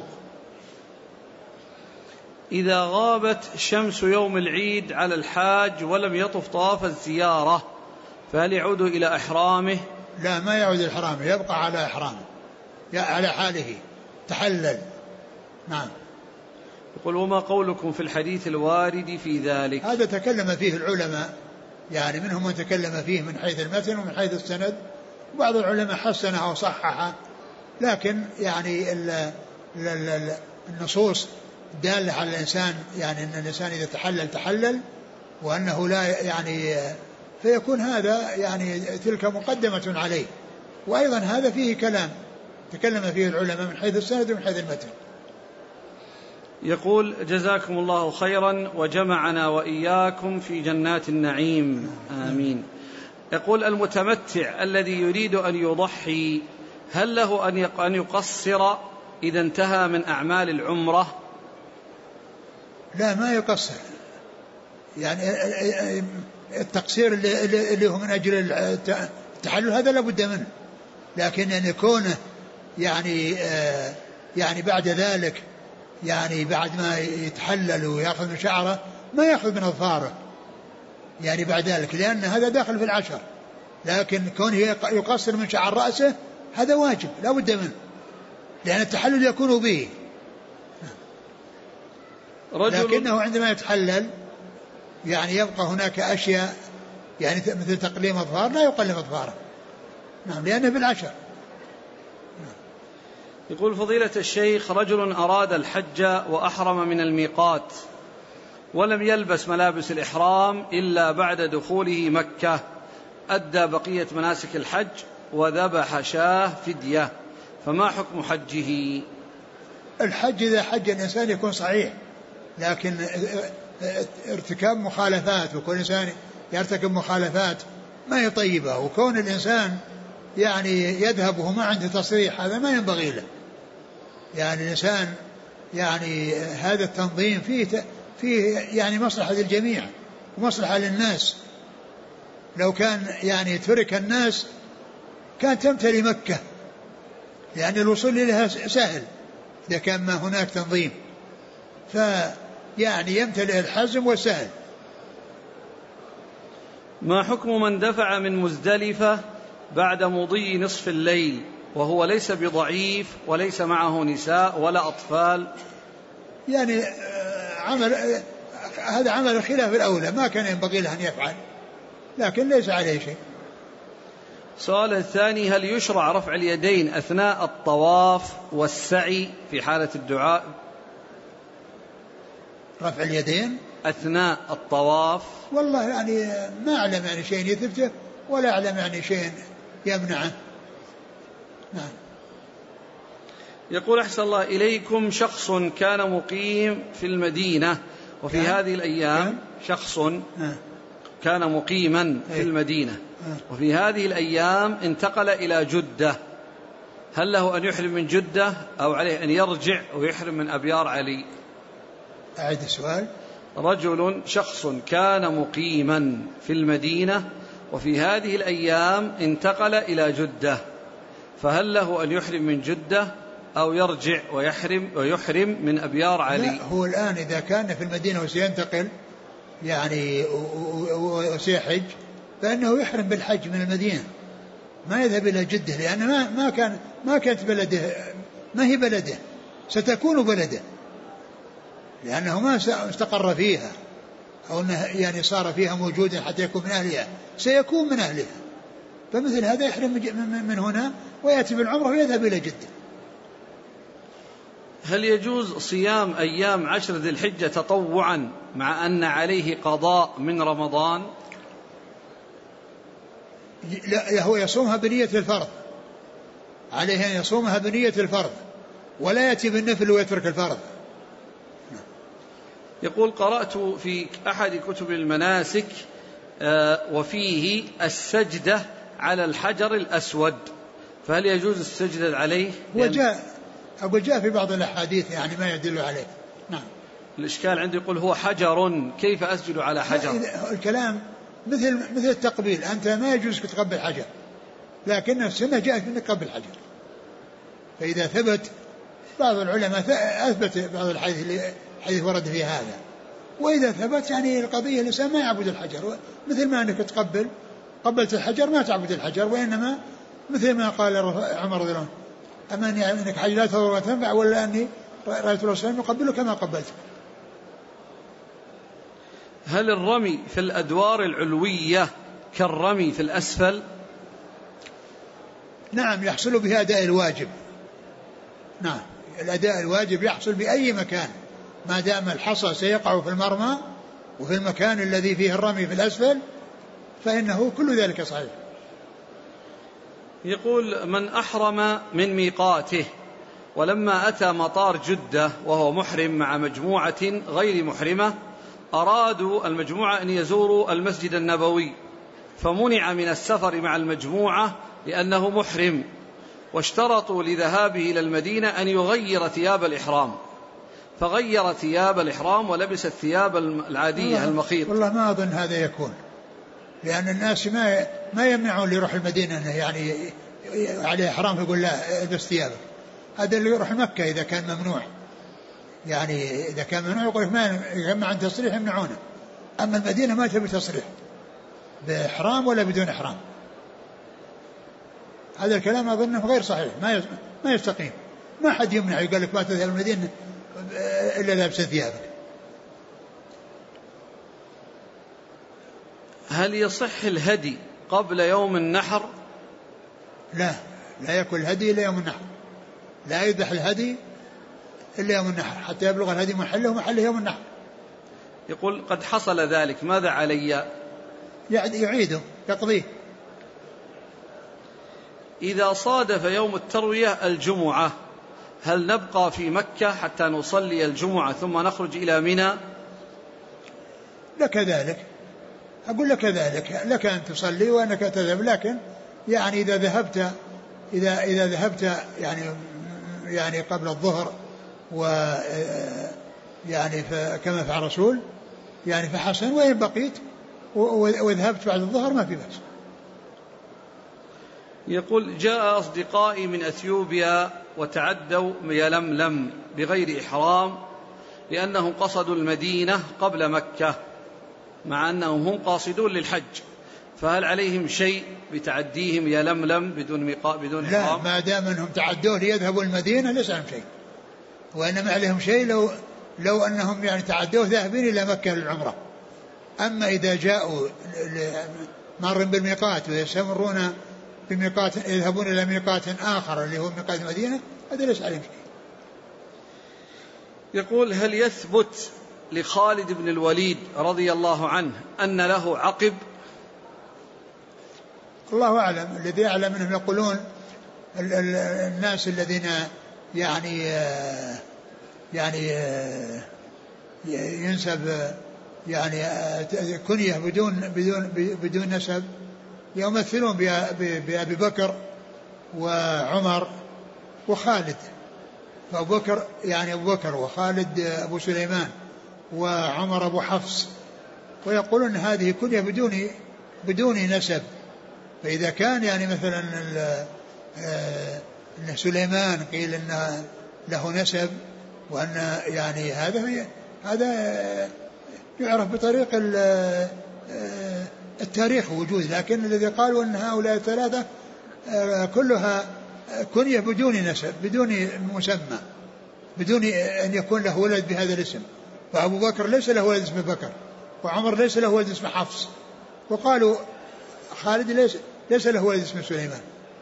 S1: إذا غابت شمس يوم العيد على الحاج ولم يطف طواف الزيارة فهل يعود إلى إحرامه؟
S2: لا، ما يعود إلى إحرامه، يبقى على إحرامه على حاله، تحلل. نعم.
S1: يقول: وما قولكم في الحديث الوارد في ذلك؟
S2: هذا تكلم فيه العلماء، يعني منهم من تكلم فيه من حيث المتن ومن حيث السند، وبعض العلماء حسنه وصححه، لكن يعني ال ال ال النصوص دالة على الإنسان، يعني أن الإنسان إذا تحلل تحلل، وأنه لا يعني فيكون هذا يعني تلك مقدمة عليه، وأيضا هذا فيه كلام تكلم فيه العلماء من حيث السند ومن حيث المتن.
S1: يقول جزاكم الله خيرا وجمعنا وإياكم في جنات النعيم آمين. يقول المتمتع الذي يريد أن يضحي هل له أن يقصر إذا انتهى من أعمال العمرة؟
S2: لا ما يقصر، يعني التقصير اللي هو من أجل التحلل هذا لا بد منه، لكن أن يكونه يعني يعني بعد ذلك يعني بعد ما يتحلل ويأخذ من شعره ما يأخذ من أظفاره يعني بعد ذلك، لأن هذا داخل في العشر، لكن كونه يقصر من شعر رأسه هذا واجب لا بد منه، لأن التحلل يكون به، لكنه عندما يتحلل يعني يبقى هناك أشياء يعني مثل تقليم أظفار لا يقلم أظفاره، نعم لأنه بالعشر.
S1: يقول فضيلة الشيخ رجل أراد الحج وأحرم من الميقات ولم يلبس ملابس الإحرام إلا بعد دخوله مكة، أدى بقية مناسك الحج وذبح شاه فدية، فما حكم حجه؟
S2: الحج إذا حج الإنسان يكون صحيح، لكن ارتكاب مخالفات وكل إنسان يرتكب مخالفات ما يطيبه، وكون الإنسان يعني يذهب وهو ما عنده تصريح هذا ما ينبغي له، يعني الإنسان يعني هذا التنظيم فيه فيه يعني مصلحة للجميع ومصلحة للناس، لو كان يعني ترك الناس كانت تمتلي مكة، يعني الوصول إليها سهل إذا كان ما هناك تنظيم، فيعني يمتلئ الحزم والسهل.
S1: ما حكم من دفع من مزدلفة بعد مضي نصف الليل وهو ليس بضعيف وليس معه نساء ولا أطفال؟
S2: يعني عمل هذا عمل خلاف الأولى، ما كان ينبغي له أن يفعل، لكن ليس عليه شيء.
S1: السؤال الثاني هل يشرع رفع اليدين أثناء الطواف والسعي في حالة الدعاء؟
S2: رفع اليدين
S1: أثناء الطواف
S2: والله يعني ما أعلم يعني شيء يثبته ولا أعلم يعني شيء يمنعه. نعم.
S1: يقول أحسن الله إليكم شخص كان مقيم في المدينة وفي كان هذه الأيام كان شخص كان مقيما في المدينة وفي هذه الأيام انتقل إلى جدة، هل له أن يحرم من جدة أو عليه أن يرجع ويحرم من أبيار علي؟
S2: أعيد السؤال.
S1: رجل شخص كان مقيما في المدينة وفي هذه الأيام انتقل إلى جدة، فهل له أن يحرم من جدة أو يرجع ويحرم ويحرم من أبيار علي؟
S2: لا، هو الآن إذا كان في المدينة وسينتقل يعني وسيحج فإنه يحرم بالحج من المدينة، ما يذهب إلى جدة، لأن ما ما كان ما كانت بلده، ما هي بلده، ستكون بلده، لأنه ما استقر فيها أو أنه يعني صار فيها موجودا حتى يكون من أهلها، سيكون من أهلها، فمثل هذا يحرم من هنا ويأتي بالعمرة ويذهب إلى جدة.
S1: هل يجوز صيام أيام عشر ذي الحجة تطوعا مع أن عليه قضاء من رمضان؟
S2: لا، هو يصومها بنية الفرض، عليه أن يصومها بنية الفرض ولا يأتي بالنفل ويترك الفرض.
S1: يقول قرأت في أحد كتب المناسك وفيه السجدة على الحجر الأسود، فهل يجوز السجدة عليه؟
S2: وجاء أقول جاء في بعض الأحاديث يعني ما يدل عليه. نعم.
S1: الإشكال عندي يقول هو حجر، كيف أسجد على حجر؟
S2: الكلام مثل مثل التقبيل، أنت ما يجوز تقبل حجر، لكن السنة جاءت أنك تقبل حجر، فإذا ثبت بعض العلماء أثبت بعض الحديث حديث ورد في هذا، وإذا ثبت يعني القضية الإنسان ما يعبد الحجر، مثل ما أنك تقبل قبلت الحجر ما تعبد الحجر، وإنما مثل ما قال عمر رضي الله عنه أما أني أنك حج لا تضر ولا تنفع، ولا أني رأيت الرسول يقبله كما قبلته.
S1: هل الرمي في الأدوار العلوية كالرمي في الأسفل؟
S2: نعم، يحصل به أداء الواجب. نعم، الأداء الواجب يحصل بأي مكان ما دام الحصى سيقع في المرمى وفي المكان الذي فيه الرمي في الأسفل، فإنه كل ذلك صحيح.
S1: يقول: من أحرم من ميقاته ولما أتى مطار جدة وهو محرم مع مجموعة غير محرمة، أرادوا المجموعة أن يزوروا المسجد النبوي، فمنع من السفر مع المجموعة لأنه محرم، واشترطوا لذهابه إلى المدينة أن يغير ثياب الإحرام، فغير ثياب الإحرام ولبس الثياب العادية المخيط.
S2: والله ما أظن هذا يكون، لأن الناس ما ما يمنعون اللي يروح المدينة يعني عليه إحرام يقول لا البس ثيابك. هذا اللي يروح مكة إذا كان ممنوع، يعني إذا كان ممنوع يقول ما يجمع عن تصريح يمنعونه. أما المدينة ما تبي تصريح بإحرام ولا بدون إحرام. هذا الكلام أظنه غير صحيح، ما ما يستقيم. ما حد يمنع يقول لك ما تذهب المدينة إلا لابس ثيابك.
S1: هل يصح الهدي قبل يوم النحر؟
S2: لا، لا يأكل الهدي إلا يوم النحر، لا يذبح الهدي إلا يوم النحر حتى يبلغ الهدي محله ومحله يوم النحر.
S1: يقول: قد حصل ذلك، ماذا علي؟
S2: يعيده يقضيه.
S1: إذا صادف يوم التروية الجمعة هل نبقى في مكة حتى نصلي الجمعة ثم نخرج إلى منى؟
S2: لك ذلك، أقول لك ذلك، لك أن تصلي وأنك تذهب، لكن يعني إذا ذهبت إذا إذا ذهبت يعني يعني قبل الظهر و يعني كما فعل الرسول يعني فحسن، وإن بقيت وذهبت بعد الظهر ما في بأس.
S1: يقول: جاء أصدقائي من أثيوبيا وتعدوا يلملم بغير إحرام لأنهم قصدوا المدينة قبل مكة مع أنهم هم قاصدون للحج، فهل عليهم شيء بتعديهم يلملم بدون ميقات بدون إحرام؟
S2: لا، ما دام أنهم تعدوه ليذهبوا المدينة ليس عليهم شيء، وإنما عليهم شيء لو لو أنهم يعني تعدوه ذاهبين إلى مكة للعمرة. أما إذا جاءوا مار بالميقات ويستمرون بميقات يذهبون إلى ميقات آخر اللي هو ميقات المدينة هذا ليس عليهم شيء.
S1: يقول: هل يثبت لخالد بن الوليد رضي الله عنه أن له عقب؟
S2: الله أعلم، الذي أعلم منهم يقولون الناس الذين يعني يعني ينسب يعني كنية بدون بدون بدون نسب يمثلون بأبي بكر وعمر وخالد، فأبو بكر يعني أبو بكر وخالد أبو سليمان وعمر أبو حفص، ويقولون هذه كنية بدون بدون نسب. فإذا كان يعني مثلا أن سليمان قيل أن له نسب وأن يعني هذا هذا يعرف بطريق التاريخ وجود، لكن الذي قالوا أن هؤلاء الثلاثة كلها كنية بدون نسب بدون مسمى بدون أن يكون له ولد بهذا الاسم. فأبو بكر ليس له ولد اسمه بكر، وعمر ليس له ولد اسمه حفص، وقالوا خالد ليس ليس له ولد اسمه سليمان.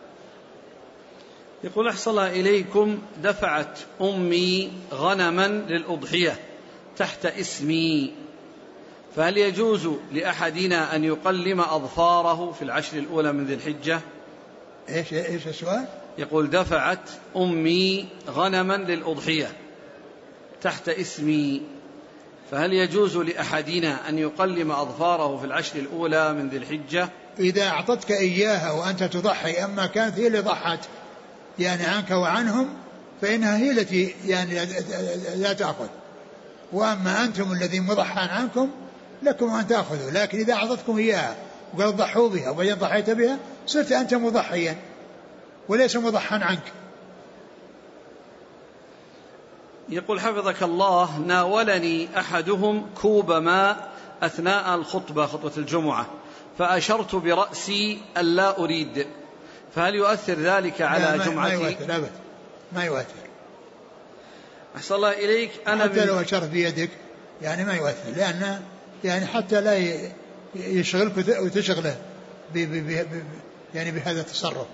S1: يقول: أحصل إليكم دفعت أمي غنما للأضحية تحت اسمي، فهل يجوز لأحدنا أن يقلم أظفاره في العشر الأولى من ذي الحجة؟
S2: إيش إيش السؤال؟
S1: يقول: دفعت أمي غنما للأضحية تحت اسمي، فهل يجوز لأحدنا أن يقلم أظفاره في العشر الأولى من ذي الحجة؟
S2: إذا أعطتك إياها وأنت تضحي، أما كانت هي اللي ضحت يعني عنك وعنهم فإنها هي التي يعني لا تأخذ، وأما أنتم الذين مضحان عنكم لكم أن تأخذوا. لكن إذا أعطتكم إياها وقال ضحوا بها وبعدين ضحيت بها صرت أنت مضحيا وليس مضحا عنك.
S1: يقول: حفظك الله، ناولني أحدهم كوب ماء أثناء الخطبة خطبة الجمعة فأشرت برأسي ألا أريد، فهل يؤثر ذلك على
S2: ما
S1: جمعتي؟
S2: ما يؤثر أبدا، ما يؤثر.
S1: أحسن الله إليك. أنا
S2: حتى لو أشرت بيدك يعني ما يؤثر، لأن يعني حتى لا يشغلك وتشغله بي بي بي يعني بهذا التصرف.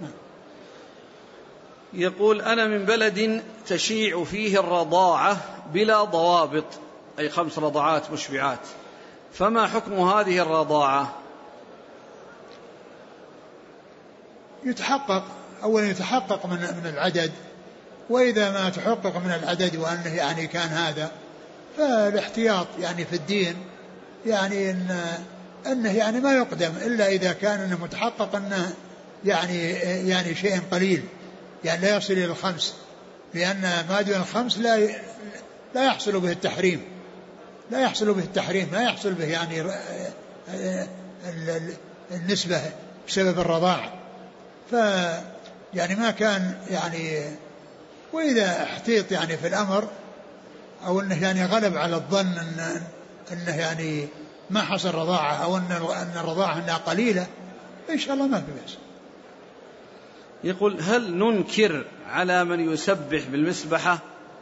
S1: يقول: أنا من بلد تشيع فيه الرضاعة بلا ضوابط، أي خمس رضعات مشبعات، فما حكم هذه الرضاعة؟
S2: يتحقق أولا يتحقق من من العدد، وإذا ما تحقق من العدد وأنه يعني كان هذا، فالاحتياط يعني في الدين يعني إن أنه يعني ما يقدم إلا إذا كان أنه متحقق أنه يعني يعني شيء قليل، يعني لا يصل إلى الخمس، لأن ما دون الخمس لا لا يحصل به التحريم، لا يحصل به التحريم لا يحصل به يعني النسبة بسبب الرضاعة. ف يعني ما كان يعني، وإذا احتيط يعني في الأمر أو أنه يعني غلب على الظن أن أنه يعني ما حصل رضاعة أو أن أن الرضاعة أنها قليلة، إن شاء الله ما في بأس.
S1: يقول: هل ننكر على من يسبح بالمسبحة؟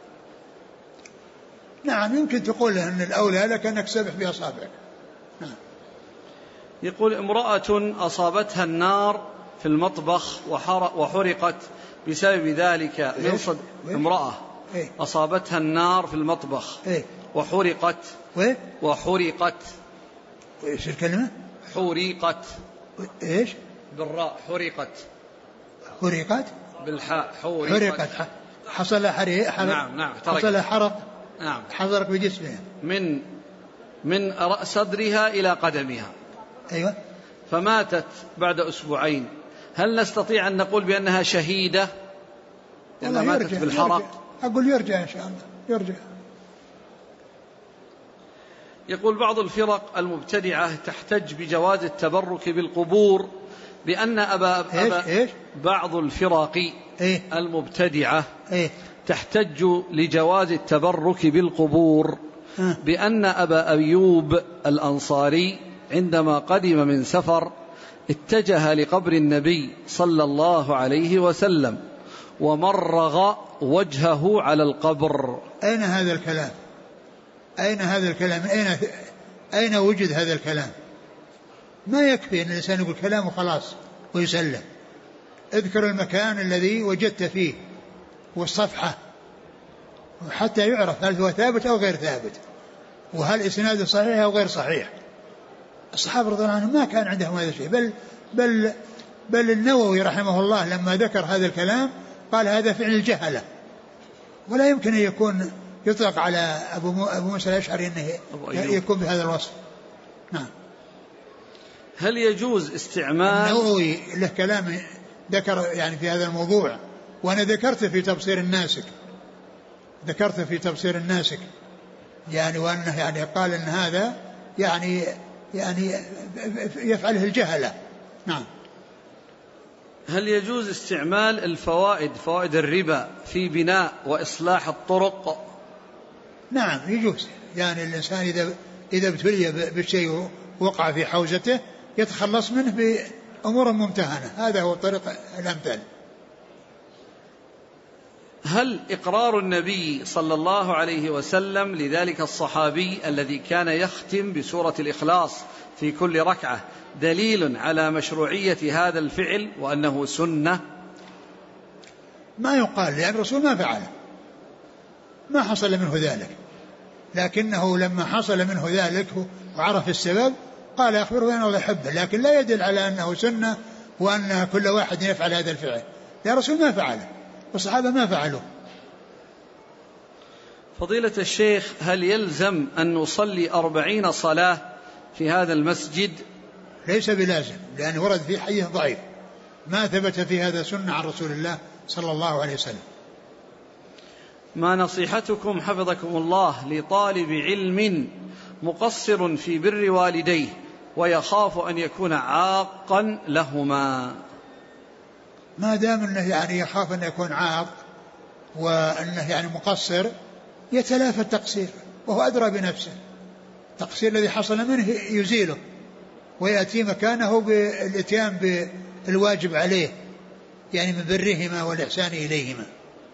S2: نعم، يمكن تقول له أن الأولى لك أنك سبح بأصابعك. نعم.
S1: يقول: امرأة أصابتها النار في المطبخ وحرقت بسبب ذلك من صد... امرأة
S2: إيه؟
S1: أصابتها النار في المطبخ
S2: إيه؟
S1: وحرقت
S2: وإيه؟
S1: وحرقت
S2: إيش الكلمة؟
S1: حرقت.
S2: إيش؟
S1: بالراء حرقت.
S2: حرقت
S1: بالحاء حرقت.
S2: حرقت حصل حريق حرق.
S1: نعم نعم
S2: حصل حرق.
S1: نعم.
S2: حضرك بجسمها
S1: من من رأس صدرها إلى قدمها.
S2: أيوة.
S1: فماتت بعد أسبوعين، هل نستطيع أن نقول بأنها شهيدة لأنها ماتت بالحرق؟
S2: يرجع. أقول يرجع إن شاء الله، يرجع.
S1: يقول: بعض الفرق المبتدعة تحتج بجواز التبرك بالقبور بأن أبا, أبا
S2: إيش؟ إيش؟
S1: بعض الفرق
S2: إيه؟
S1: المبتدعة
S2: إيه؟
S1: تحتج لجواز التبرك بالقبور
S2: ها؟
S1: بأن أبا أيوب الأنصاري عندما قدم من سفر اتجه لقبر النبي صلى الله عليه وسلم ومرغ وجهه على القبر.
S2: أين هذا الكلام؟ أين هذا الكلام؟ أين أين وجد هذا الكلام؟ ما يكفي أن الإنسان يقول كلام وخلاص ويسلم. اذكر المكان الذي وجدت فيه والصفحة حتى يعرف هل هو ثابت أو غير ثابت، وهل إسناده صحيح أو غير صحيح. الصحابة رضي الله عنهم ما كان عندهم هذا الشيء، بل بل بل النووي رحمه الله لما ذكر هذا الكلام قال هذا فعل الجهلة، ولا يمكن أن يكون يطلق على أبو أبو موسى الأشعري أنه يكون بهذا الوصف. نعم.
S1: هل يجوز استعمال
S2: النووي له كلام ذكر يعني في هذا الموضوع، وأنا ذكرت في تبصير الناسك ذكرت في تبصير الناسك يعني وأنه يعني قال أن هذا يعني يعني يفعله الجهلة. نعم.
S1: هل يجوز استعمال الفوائد فوائد الربا في بناء وإصلاح الطرق؟
S2: نعم يجوز، يعني الإنسان إذا إذا ابتلي بالشيء وقع في حوزته يتخلص منه بأمور ممتهنة، هذا هو طريق الأمثال.
S1: هل إقرار النبي صلى الله عليه وسلم لذلك الصحابي الذي كان يختم بسورة الإخلاص في كل ركعة دليل على مشروعية هذا الفعل وأنه سنة؟
S2: ما يقال، لأن الرسول ما فعله، ما حصل منه ذلك، لكنه لما حصل منه ذلك وعرف السبب قال أخبره أن الله يحبه، لكن لا يدل على أنه سنة وأن كل واحد يفعل هذا الفعل، لأن الرسول ما فعله والصحابة ما فعلوا.
S1: فضيلة الشيخ، هل يلزم أن نصلي أربعين صلاة في هذا المسجد؟
S2: ليس بلازم، لأنه ورد في حديث ضعيف ما ثبت في هذا سنة عن رسول الله صلى الله عليه وسلم.
S1: ما نصيحتكم حفظكم الله لطالب علم مقصر في بر والديه ويخاف أن يكون عاقا لهما؟
S2: ما دام أنه يعني يخاف أن يكون عاق وأنه يعني مقصر يتلافى التقصير، وهو أدرى بنفسه، التقصير الذي حصل منه يزيله ويأتي مكانه بالإتيان بالواجب عليه، يعني من برهما والإحسان إليهما.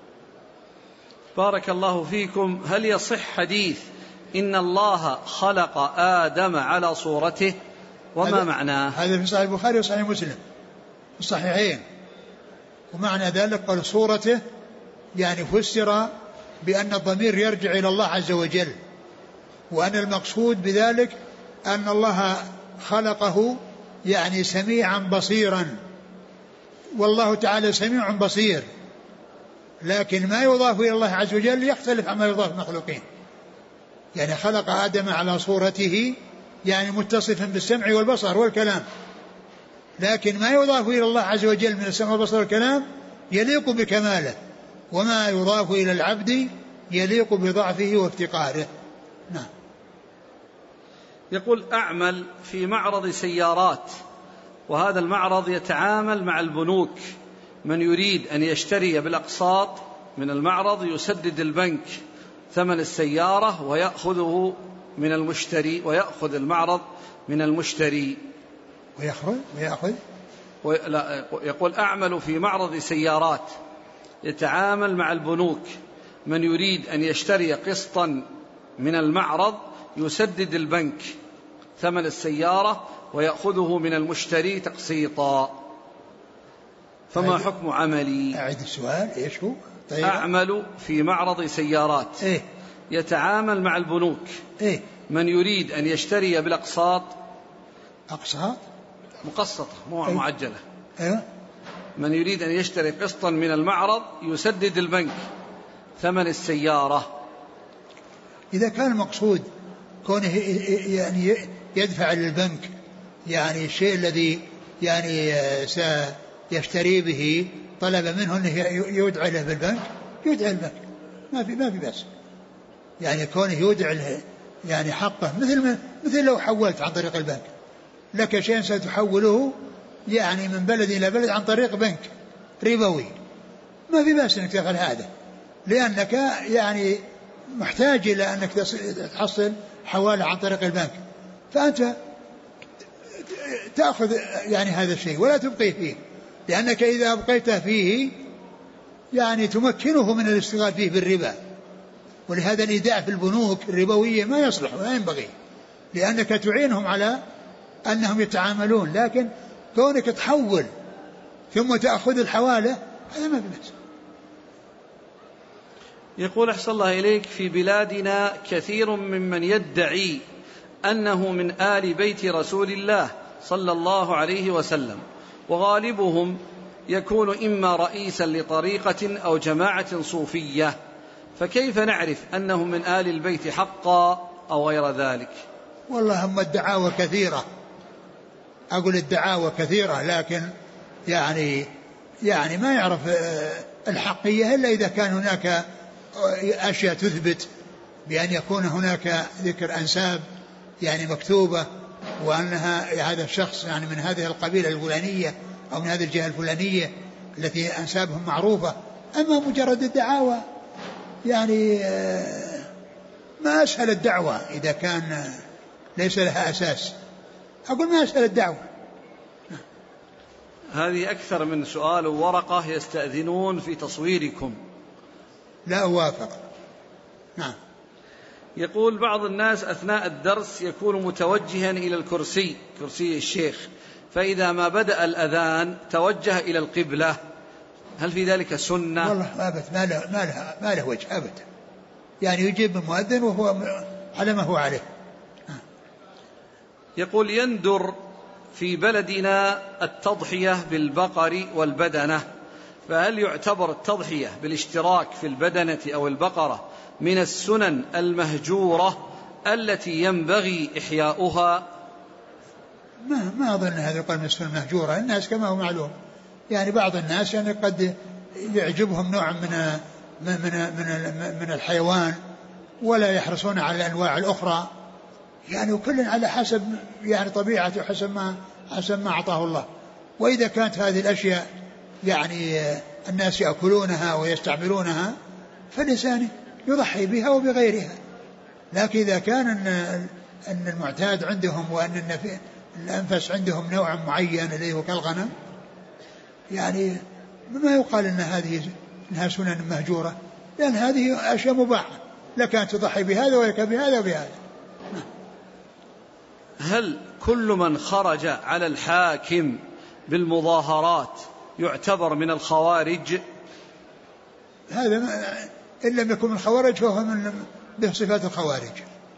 S1: بارك الله فيكم. هل يصح حديث إن الله خلق آدم على صورته؟ وما معناه؟
S2: هذا في صحيح البخاري وصحيح مسلم الصحيحين، ومعنى ذلك قال صورته يعني فسر بأن الضمير يرجع إلى الله عز وجل، وأن المقصود بذلك أن الله خلقه يعني سميعا بصيرا، والله تعالى سميع بصير، لكن ما يضاف إلى الله عز وجل يختلف عما يضاف المخلوقين. يعني خلق آدم على صورته، يعني متصفا بالسمع والبصر والكلام، لكن ما يضاف إلى الله عز وجل من السمع والبصر والكلام يليق بكماله، وما يضاف إلى العبد يليق بضعفه وافتقاره. نعم.
S1: يقول أعمل في معرض سيارات، وهذا المعرض يتعامل مع البنوك، من يريد أن يشتري بالأقساط من المعرض يسدد البنك ثمن السيارة ويأخذه من المشتري، ويأخذ المعرض من المشتري
S2: ويأخذ ويأخذ
S1: لا يقول أعمل في معرض سيارات يتعامل مع البنوك، من يريد أن يشتري قسطا من المعرض يسدد البنك ثمن السيارة ويأخذه من المشتري تقسيطا، فما
S2: أعيد
S1: حكم عملي؟
S2: أعيد السؤال. إيش هو؟ طيب.
S1: أعمل في معرض سيارات
S2: إيه؟
S1: يتعامل مع البنوك،
S2: إيه؟
S1: من يريد أن يشتري بالأقساط،
S2: أقساط
S1: مقسطة مو
S2: إيه؟
S1: معجلة.
S2: أيوة.
S1: من يريد أن يشتري قسطا من المعرض يسدد البنك ثمن السيارة.
S2: إذا كان المقصود كونه يعني يدفع للبنك يعني الشيء الذي يعني سيشتري به، طلب منه أنه يودع له بالبنك، يودع البنك، ما في ما في بس. يعني كونه يودع له يعني حقه، مثل مثل لو حولت عن طريق البنك، لك شيء ستحوله يعني من بلد إلى بلد عن طريق بنك ربوي، ما في بأس أنك تفعل هذا، لأنك يعني محتاج إلى أنك تحصل حوالة عن طريق البنك، فأنت تأخذ يعني هذا الشيء ولا تبقيه فيه، لأنك إذا أبقيته فيه يعني تمكنه من الاستغلال فيه بالربا. ولهذا الإيداع في البنوك الربوية ما يصلح ولا ينبغي، لأنك تعينهم على أنهم يتعاملون، لكن كونك تحول ثم تأخذ الحوالة هذا ما في بأس.
S1: يقول أحسن الله إليك، في بلادنا كثير ممن يدعي أنه من آل بيت رسول الله صلى الله عليه وسلم، وغالبهم يكون إما رئيسا لطريقة أو جماعة صوفية، فكيف نعرف أنه من آل البيت حقا أو غير ذلك؟
S2: والله هم الدعاوى كثيرة، أقول الدعاوى كثيرة، لكن يعني يعني ما يعرف الحقية إلا إذا كان هناك أشياء تثبت بأن يكون هناك ذكر أنساب يعني مكتوبة، وأنها هذا الشخص يعني من هذه القبيلة الفلانية أو من هذه الجهة الفلانية التي أنسابهم معروفة. أما مجرد الدعاوى يعني ما أسهل الدعوة إذا كان ليس لها أساس، أقول ما أسهل الدعوة.
S1: هذه أكثر من سؤال ورقة يستأذنون في تصويركم.
S2: لا أوافق. نعم.
S1: يقول بعض الناس أثناء الدرس يكون متوجها إلى الكرسي، كرسي الشيخ، فإذا ما بدأ الأذان توجه إلى القبلة، هل في ذلك سنة؟
S2: والله أبد ما له, ما له, ما له وجه أبدا، يعني يجيب المؤذن وهو على ما هو عليه.
S1: يقول يندر في بلدنا التضحية بالبقر والبدنة، فهل يعتبر التضحية بالاشتراك في البدنة أو البقرة من السنن المهجورة التي ينبغي إحياؤها؟
S2: ما ما أظن هذا يقال من السنن المهجورة. الناس كما هو معلوم يعني بعض الناس يعني قد يعجبهم نوع من من من من الحيوان ولا يحرصون على الأنواع الأخرى، يعني وكل على حسب يعني طبيعته وحسب ما حسب ما أعطاه الله. وإذا كانت هذه الأشياء يعني الناس يأكلونها ويستعملونها فالإنسان يضحي بها وبغيرها. لكن إذا كان أن المعتاد عندهم وأن الأنفس عندهم نوع معين اللي هو كالغنم، يعني ما يقال أن هذه إنها سنن مهجورة، لأن هذه أشياء مباحة لك أن تضحي بهذا ولك بهذا وبهذا.
S1: هل كل من خرج على الحاكم بالمظاهرات يعتبر من الخوارج؟
S2: هذا إن لم يكن من الخوارج فهو من بصفات الخوارج.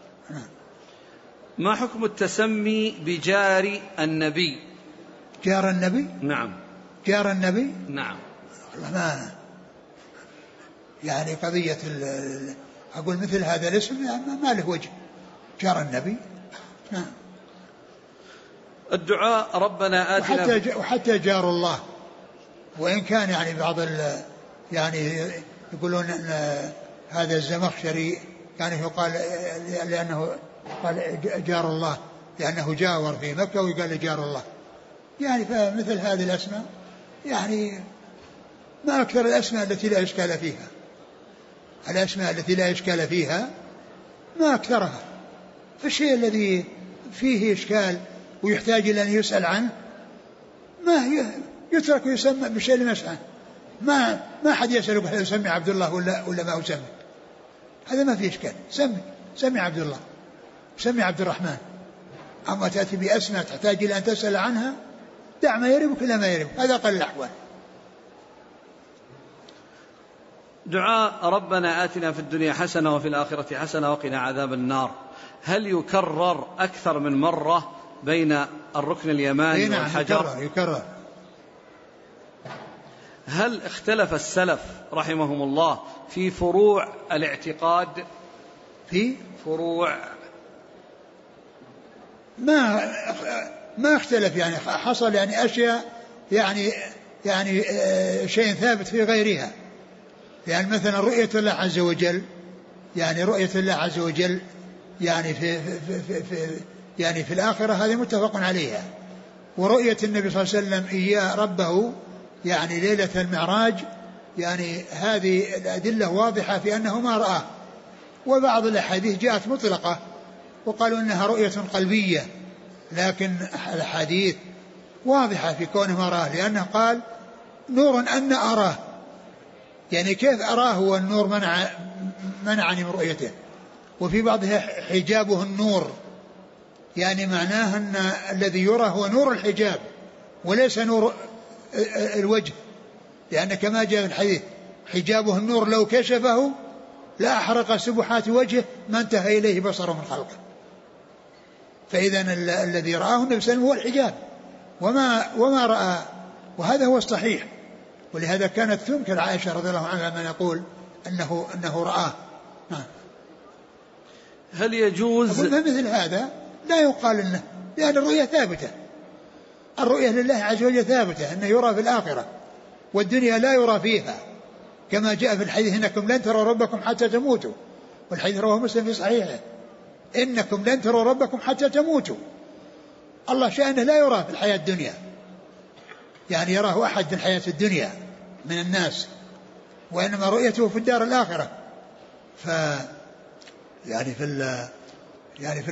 S1: ما حكم التسمي بجار النبي؟
S2: جار النبي؟
S1: نعم.
S2: جار النبي.
S1: نعم.
S2: والله ما يعني قضية أقول مثل هذا الاسم يعني ما له وجه. جار النبي. نعم.
S1: الدعاء ربنا آتنا
S2: وحتى, وحتى جار الله، وإن كان يعني بعض يعني يقولون أن هذا الزمخشري كان يقال لأنه قال جار الله لأنه جاور في مكة ويقال جار الله، يعني فمثل هذه الأسماء يعني ما أكثر الأسماء التي لا إشكال فيها. الأسماء التي لا إشكال فيها ما أكثرها. فالشيء الذي فيه إشكال ويحتاج إلى أن يسأل عنه ما يترك ويسمى بالشيء اللي يسأل. ما ما حد يسألك هل يسمي عبد الله ولا ولا ما يسمي، هذا ما فيه إشكال. سمي سمي عبد الله، سمي عبد الرحمن. أما تأتي بأسماء تحتاج إلى أن تسأل عنها دع ما يريبك إلى ما يريبك، هذا أقل الأحوال.
S1: دعاء ربنا آتنا في الدنيا حسنة وفي الآخرة حسنة وقنا عذاب النار، هل يكرر أكثر من مرة بين الركن اليماني
S2: نعم
S1: والحجر؟
S2: يكرر, يكرر.
S1: هل اختلف السلف رحمهم الله في فروع الاعتقاد؟
S2: في
S1: فروع
S2: ما ما اختلف، يعني حصل يعني أشياء يعني يعني شيء ثابت في غيرها. يعني مثلا رؤية الله عز وجل، يعني رؤية الله عز وجل يعني في, في, في, في يعني في الآخرة هذه متفق عليها. ورؤية النبي صلى الله عليه وسلم إياه ربه يعني ليلة المعراج، يعني هذه الأدلة واضحة في أنه ما رآه. وبعض الأحاديث جاءت مطلقة وقالوا إنها رؤية قلبية، لكن الحديث واضحة في كونه ما رآه، لأنه قال نور أن أراه، يعني كيف أراه والنور منع منعني من رؤيته. وفي بعضها حجابه النور، يعني معناه أن الذي يرى هو نور الحجاب وليس نور الوجه، لأن كما جاء في الحديث حجابه النور لو كشفه لا أحرق سبحات وجهه ما انتهى إليه بصره من خلقه. فإذا الذي رآه النبي صلى الله عليه وسلم هو الحجاب وما, وما رأى، وهذا هو الصحيح. ولهذا كانت تنكر عائشة رضي الله عنها من يقول أنه, أنه رآه. نعم.
S1: هل يجوز
S2: مثل هذا لا يقال إنه، لأن الرؤية ثابتة، الرؤية لله عز وجل ثابتة أنه يرى في الآخرة، والدنيا لا يرى فيها، كما جاء في الحديث إنكم لن تروا ربكم حتى تموتوا، والحديث رواه مسلم في صحيحه إنكم لن تروا ربكم حتى تموتوا. الله شأنه لا يرى في الحياة الدنيا، يعني يراه أحد في الحياة الدنيا من الناس، وإنما رؤيته في الدار الآخرة. ف يعني في ال يعني في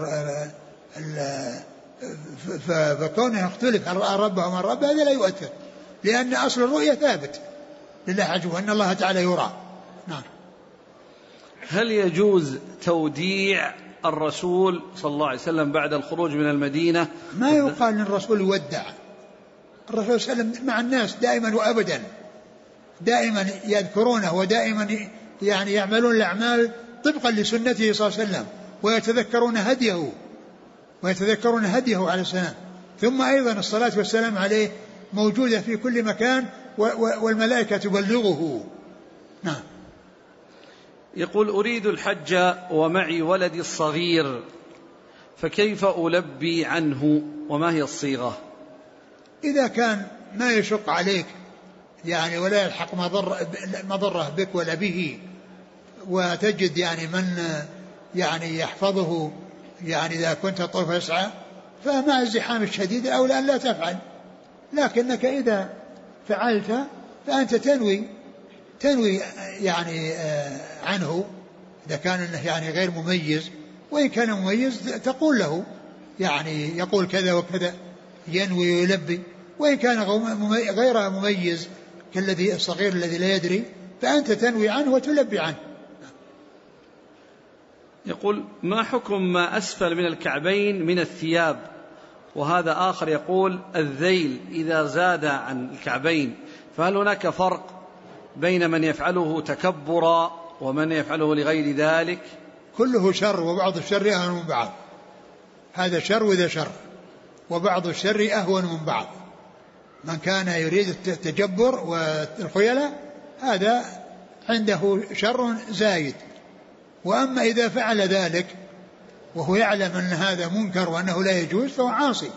S2: ال فكونه يختلف هل رأى ربه ومن ربه هذا لا يؤثر، لأن أصل الرؤية ثابت لله عز وجل أن الله تعالى يرى. نعم.
S1: هل يجوز توديع الرسول صلى الله عليه وسلم بعد الخروج من المدينة؟
S2: ما يقال أن الرسول يودع، الرسول صلى الله عليه وسلم مع الناس دائما وأبدا، دائما يذكرونه ودائما يعني يعملون الأعمال طبقا لسنته صلى الله عليه وسلم، ويتذكرون هديه ويتذكرون هديه عليه السلام. ثم أيضا الصلاة والسلام عليه موجودة في كل مكان والملائكة تبلغه. نعم.
S1: يقول أريد الحج ومعي ولدي الصغير فكيف ألبي عنه وما هي الصيغة؟
S2: إذا كان ما يشق عليك يعني ولا يلحق مضرة بك ولا به، وتجد يعني من يعني يحفظه، يعني إذا كنت طرف يسعى فمع الزحام الشديد أولى أن لا تفعل، لكنك إذا فعلت فأنت تنوي تنوي يعني عنه إذا كان يعني غير مميز، وإن كان مميز تقول له يعني يقول كذا وكذا ينوي ويلبي، وإن كان غير مميز كالذي الصغير الذي لا يدري فأنت تنوي عنه وتلبي عنه.
S1: يقول ما حكم ما أسفل من الكعبين من الثياب؟ وهذا آخر يقول الذيل إذا زاد عن الكعبين، فهل هناك فرق بين من يفعله تكبرا ومن يفعله لغير ذلك؟
S2: كله شر وبعض الشر أهون من بعض، هذا شر وذا شر، وبعض الشر أهون من بعض. من كان يريد التجبر والخيلاء هذا عنده شر زايد. وأما إذا فعل ذلك وهو يعلم أن هذا منكر وأنه لا يجوز فهو عاصي،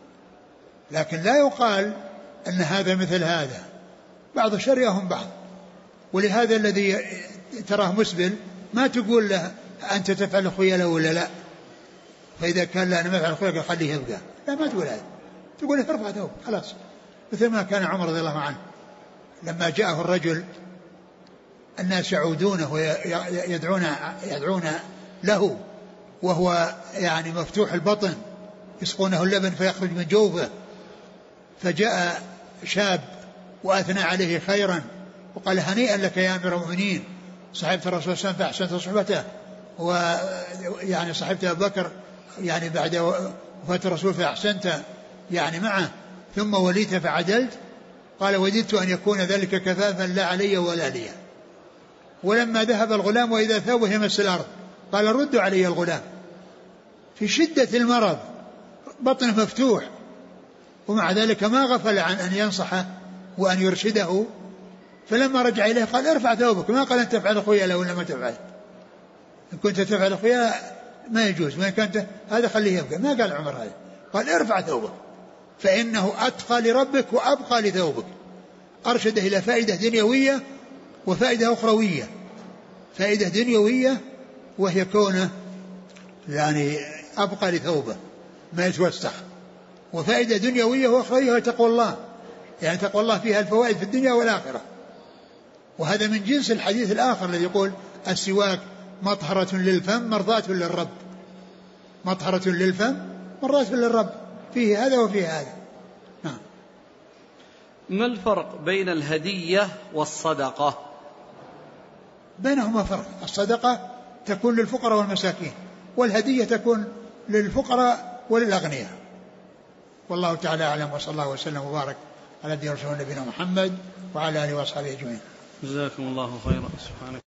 S2: لكن لا يقال أن هذا مثل هذا، بعض شريهم بعض. ولهذا الذي تراه مسبل ما تقول له أنت تفعل خيلاء ولا لا، فإذا كان لا أنا ما أفعل خيلاء خليه يبقى، لا ما تقول هذا، تقول له ارفع ثوب خلاص. مثل ما كان عمر رضي الله عنه لما جاءه الرجل الناس يعودونه ويدعون يدعون له وهو يعني مفتوح البطن يسقونه اللبن فيخرج من جوفه، فجاء شاب وأثنى عليه خيرا وقال هنيئا لك يا أمير المؤمنين، صحبت الرسول صلى الله عليه وسلم فأحسنت صحبته، ويعني صحبت أبو بكر يعني بعد وفاة الرسول فأحسنت يعني معه، ثم وليت فعدلت. قال وددت أن يكون ذلك كفافا لا علي ولا لي. ولما ذهب الغلام وإذا ثوبه يمس الأرض قال ردوا علي الغلام، في شدة المرض بطنه مفتوح، ومع ذلك ما غفل عن أن ينصحه وأن يرشده. فلما رجع إليه قال ارفع ثوبك، ما قال أنت تفعل خيلاء ولا ما تفعل، إن كنت تفعل خيلاء ما يجوز، وإن كنت هذا خليه يبقى، ما قال عمر هذا، قال ارفع ثوبك فإنه أتقى لربك وأبقى لثوبك. أرشده إلى فائدة دنيوية وفائدة أخروية. فائدة دنيوية وهي كونه يعني أبقى لثوبه ما يتوسخ، وفائدة دنيوية وأخروية وهي تقوى الله، يعني تقوى الله فيها الفوائد في الدنيا والآخرة. وهذا من جنس الحديث الآخر الذي يقول السواك مطهرة للفم مرضاة للرب، مطهرة للفم مرضاة للرب، فيه هذا وفيه هذا. نعم.
S1: ما الفرق بين الهدية والصدقة؟
S2: بينهما فرق، الصدقة تكون للفقراء والمساكين، والهدية تكون للفقراء وللأغنياء. والله تعالى أعلم، وصلى الله وسلم وبارك على نبينا محمد وعلى آله وأصحابه أجمعين.
S1: جزاكم الله خيرا. سبحانك.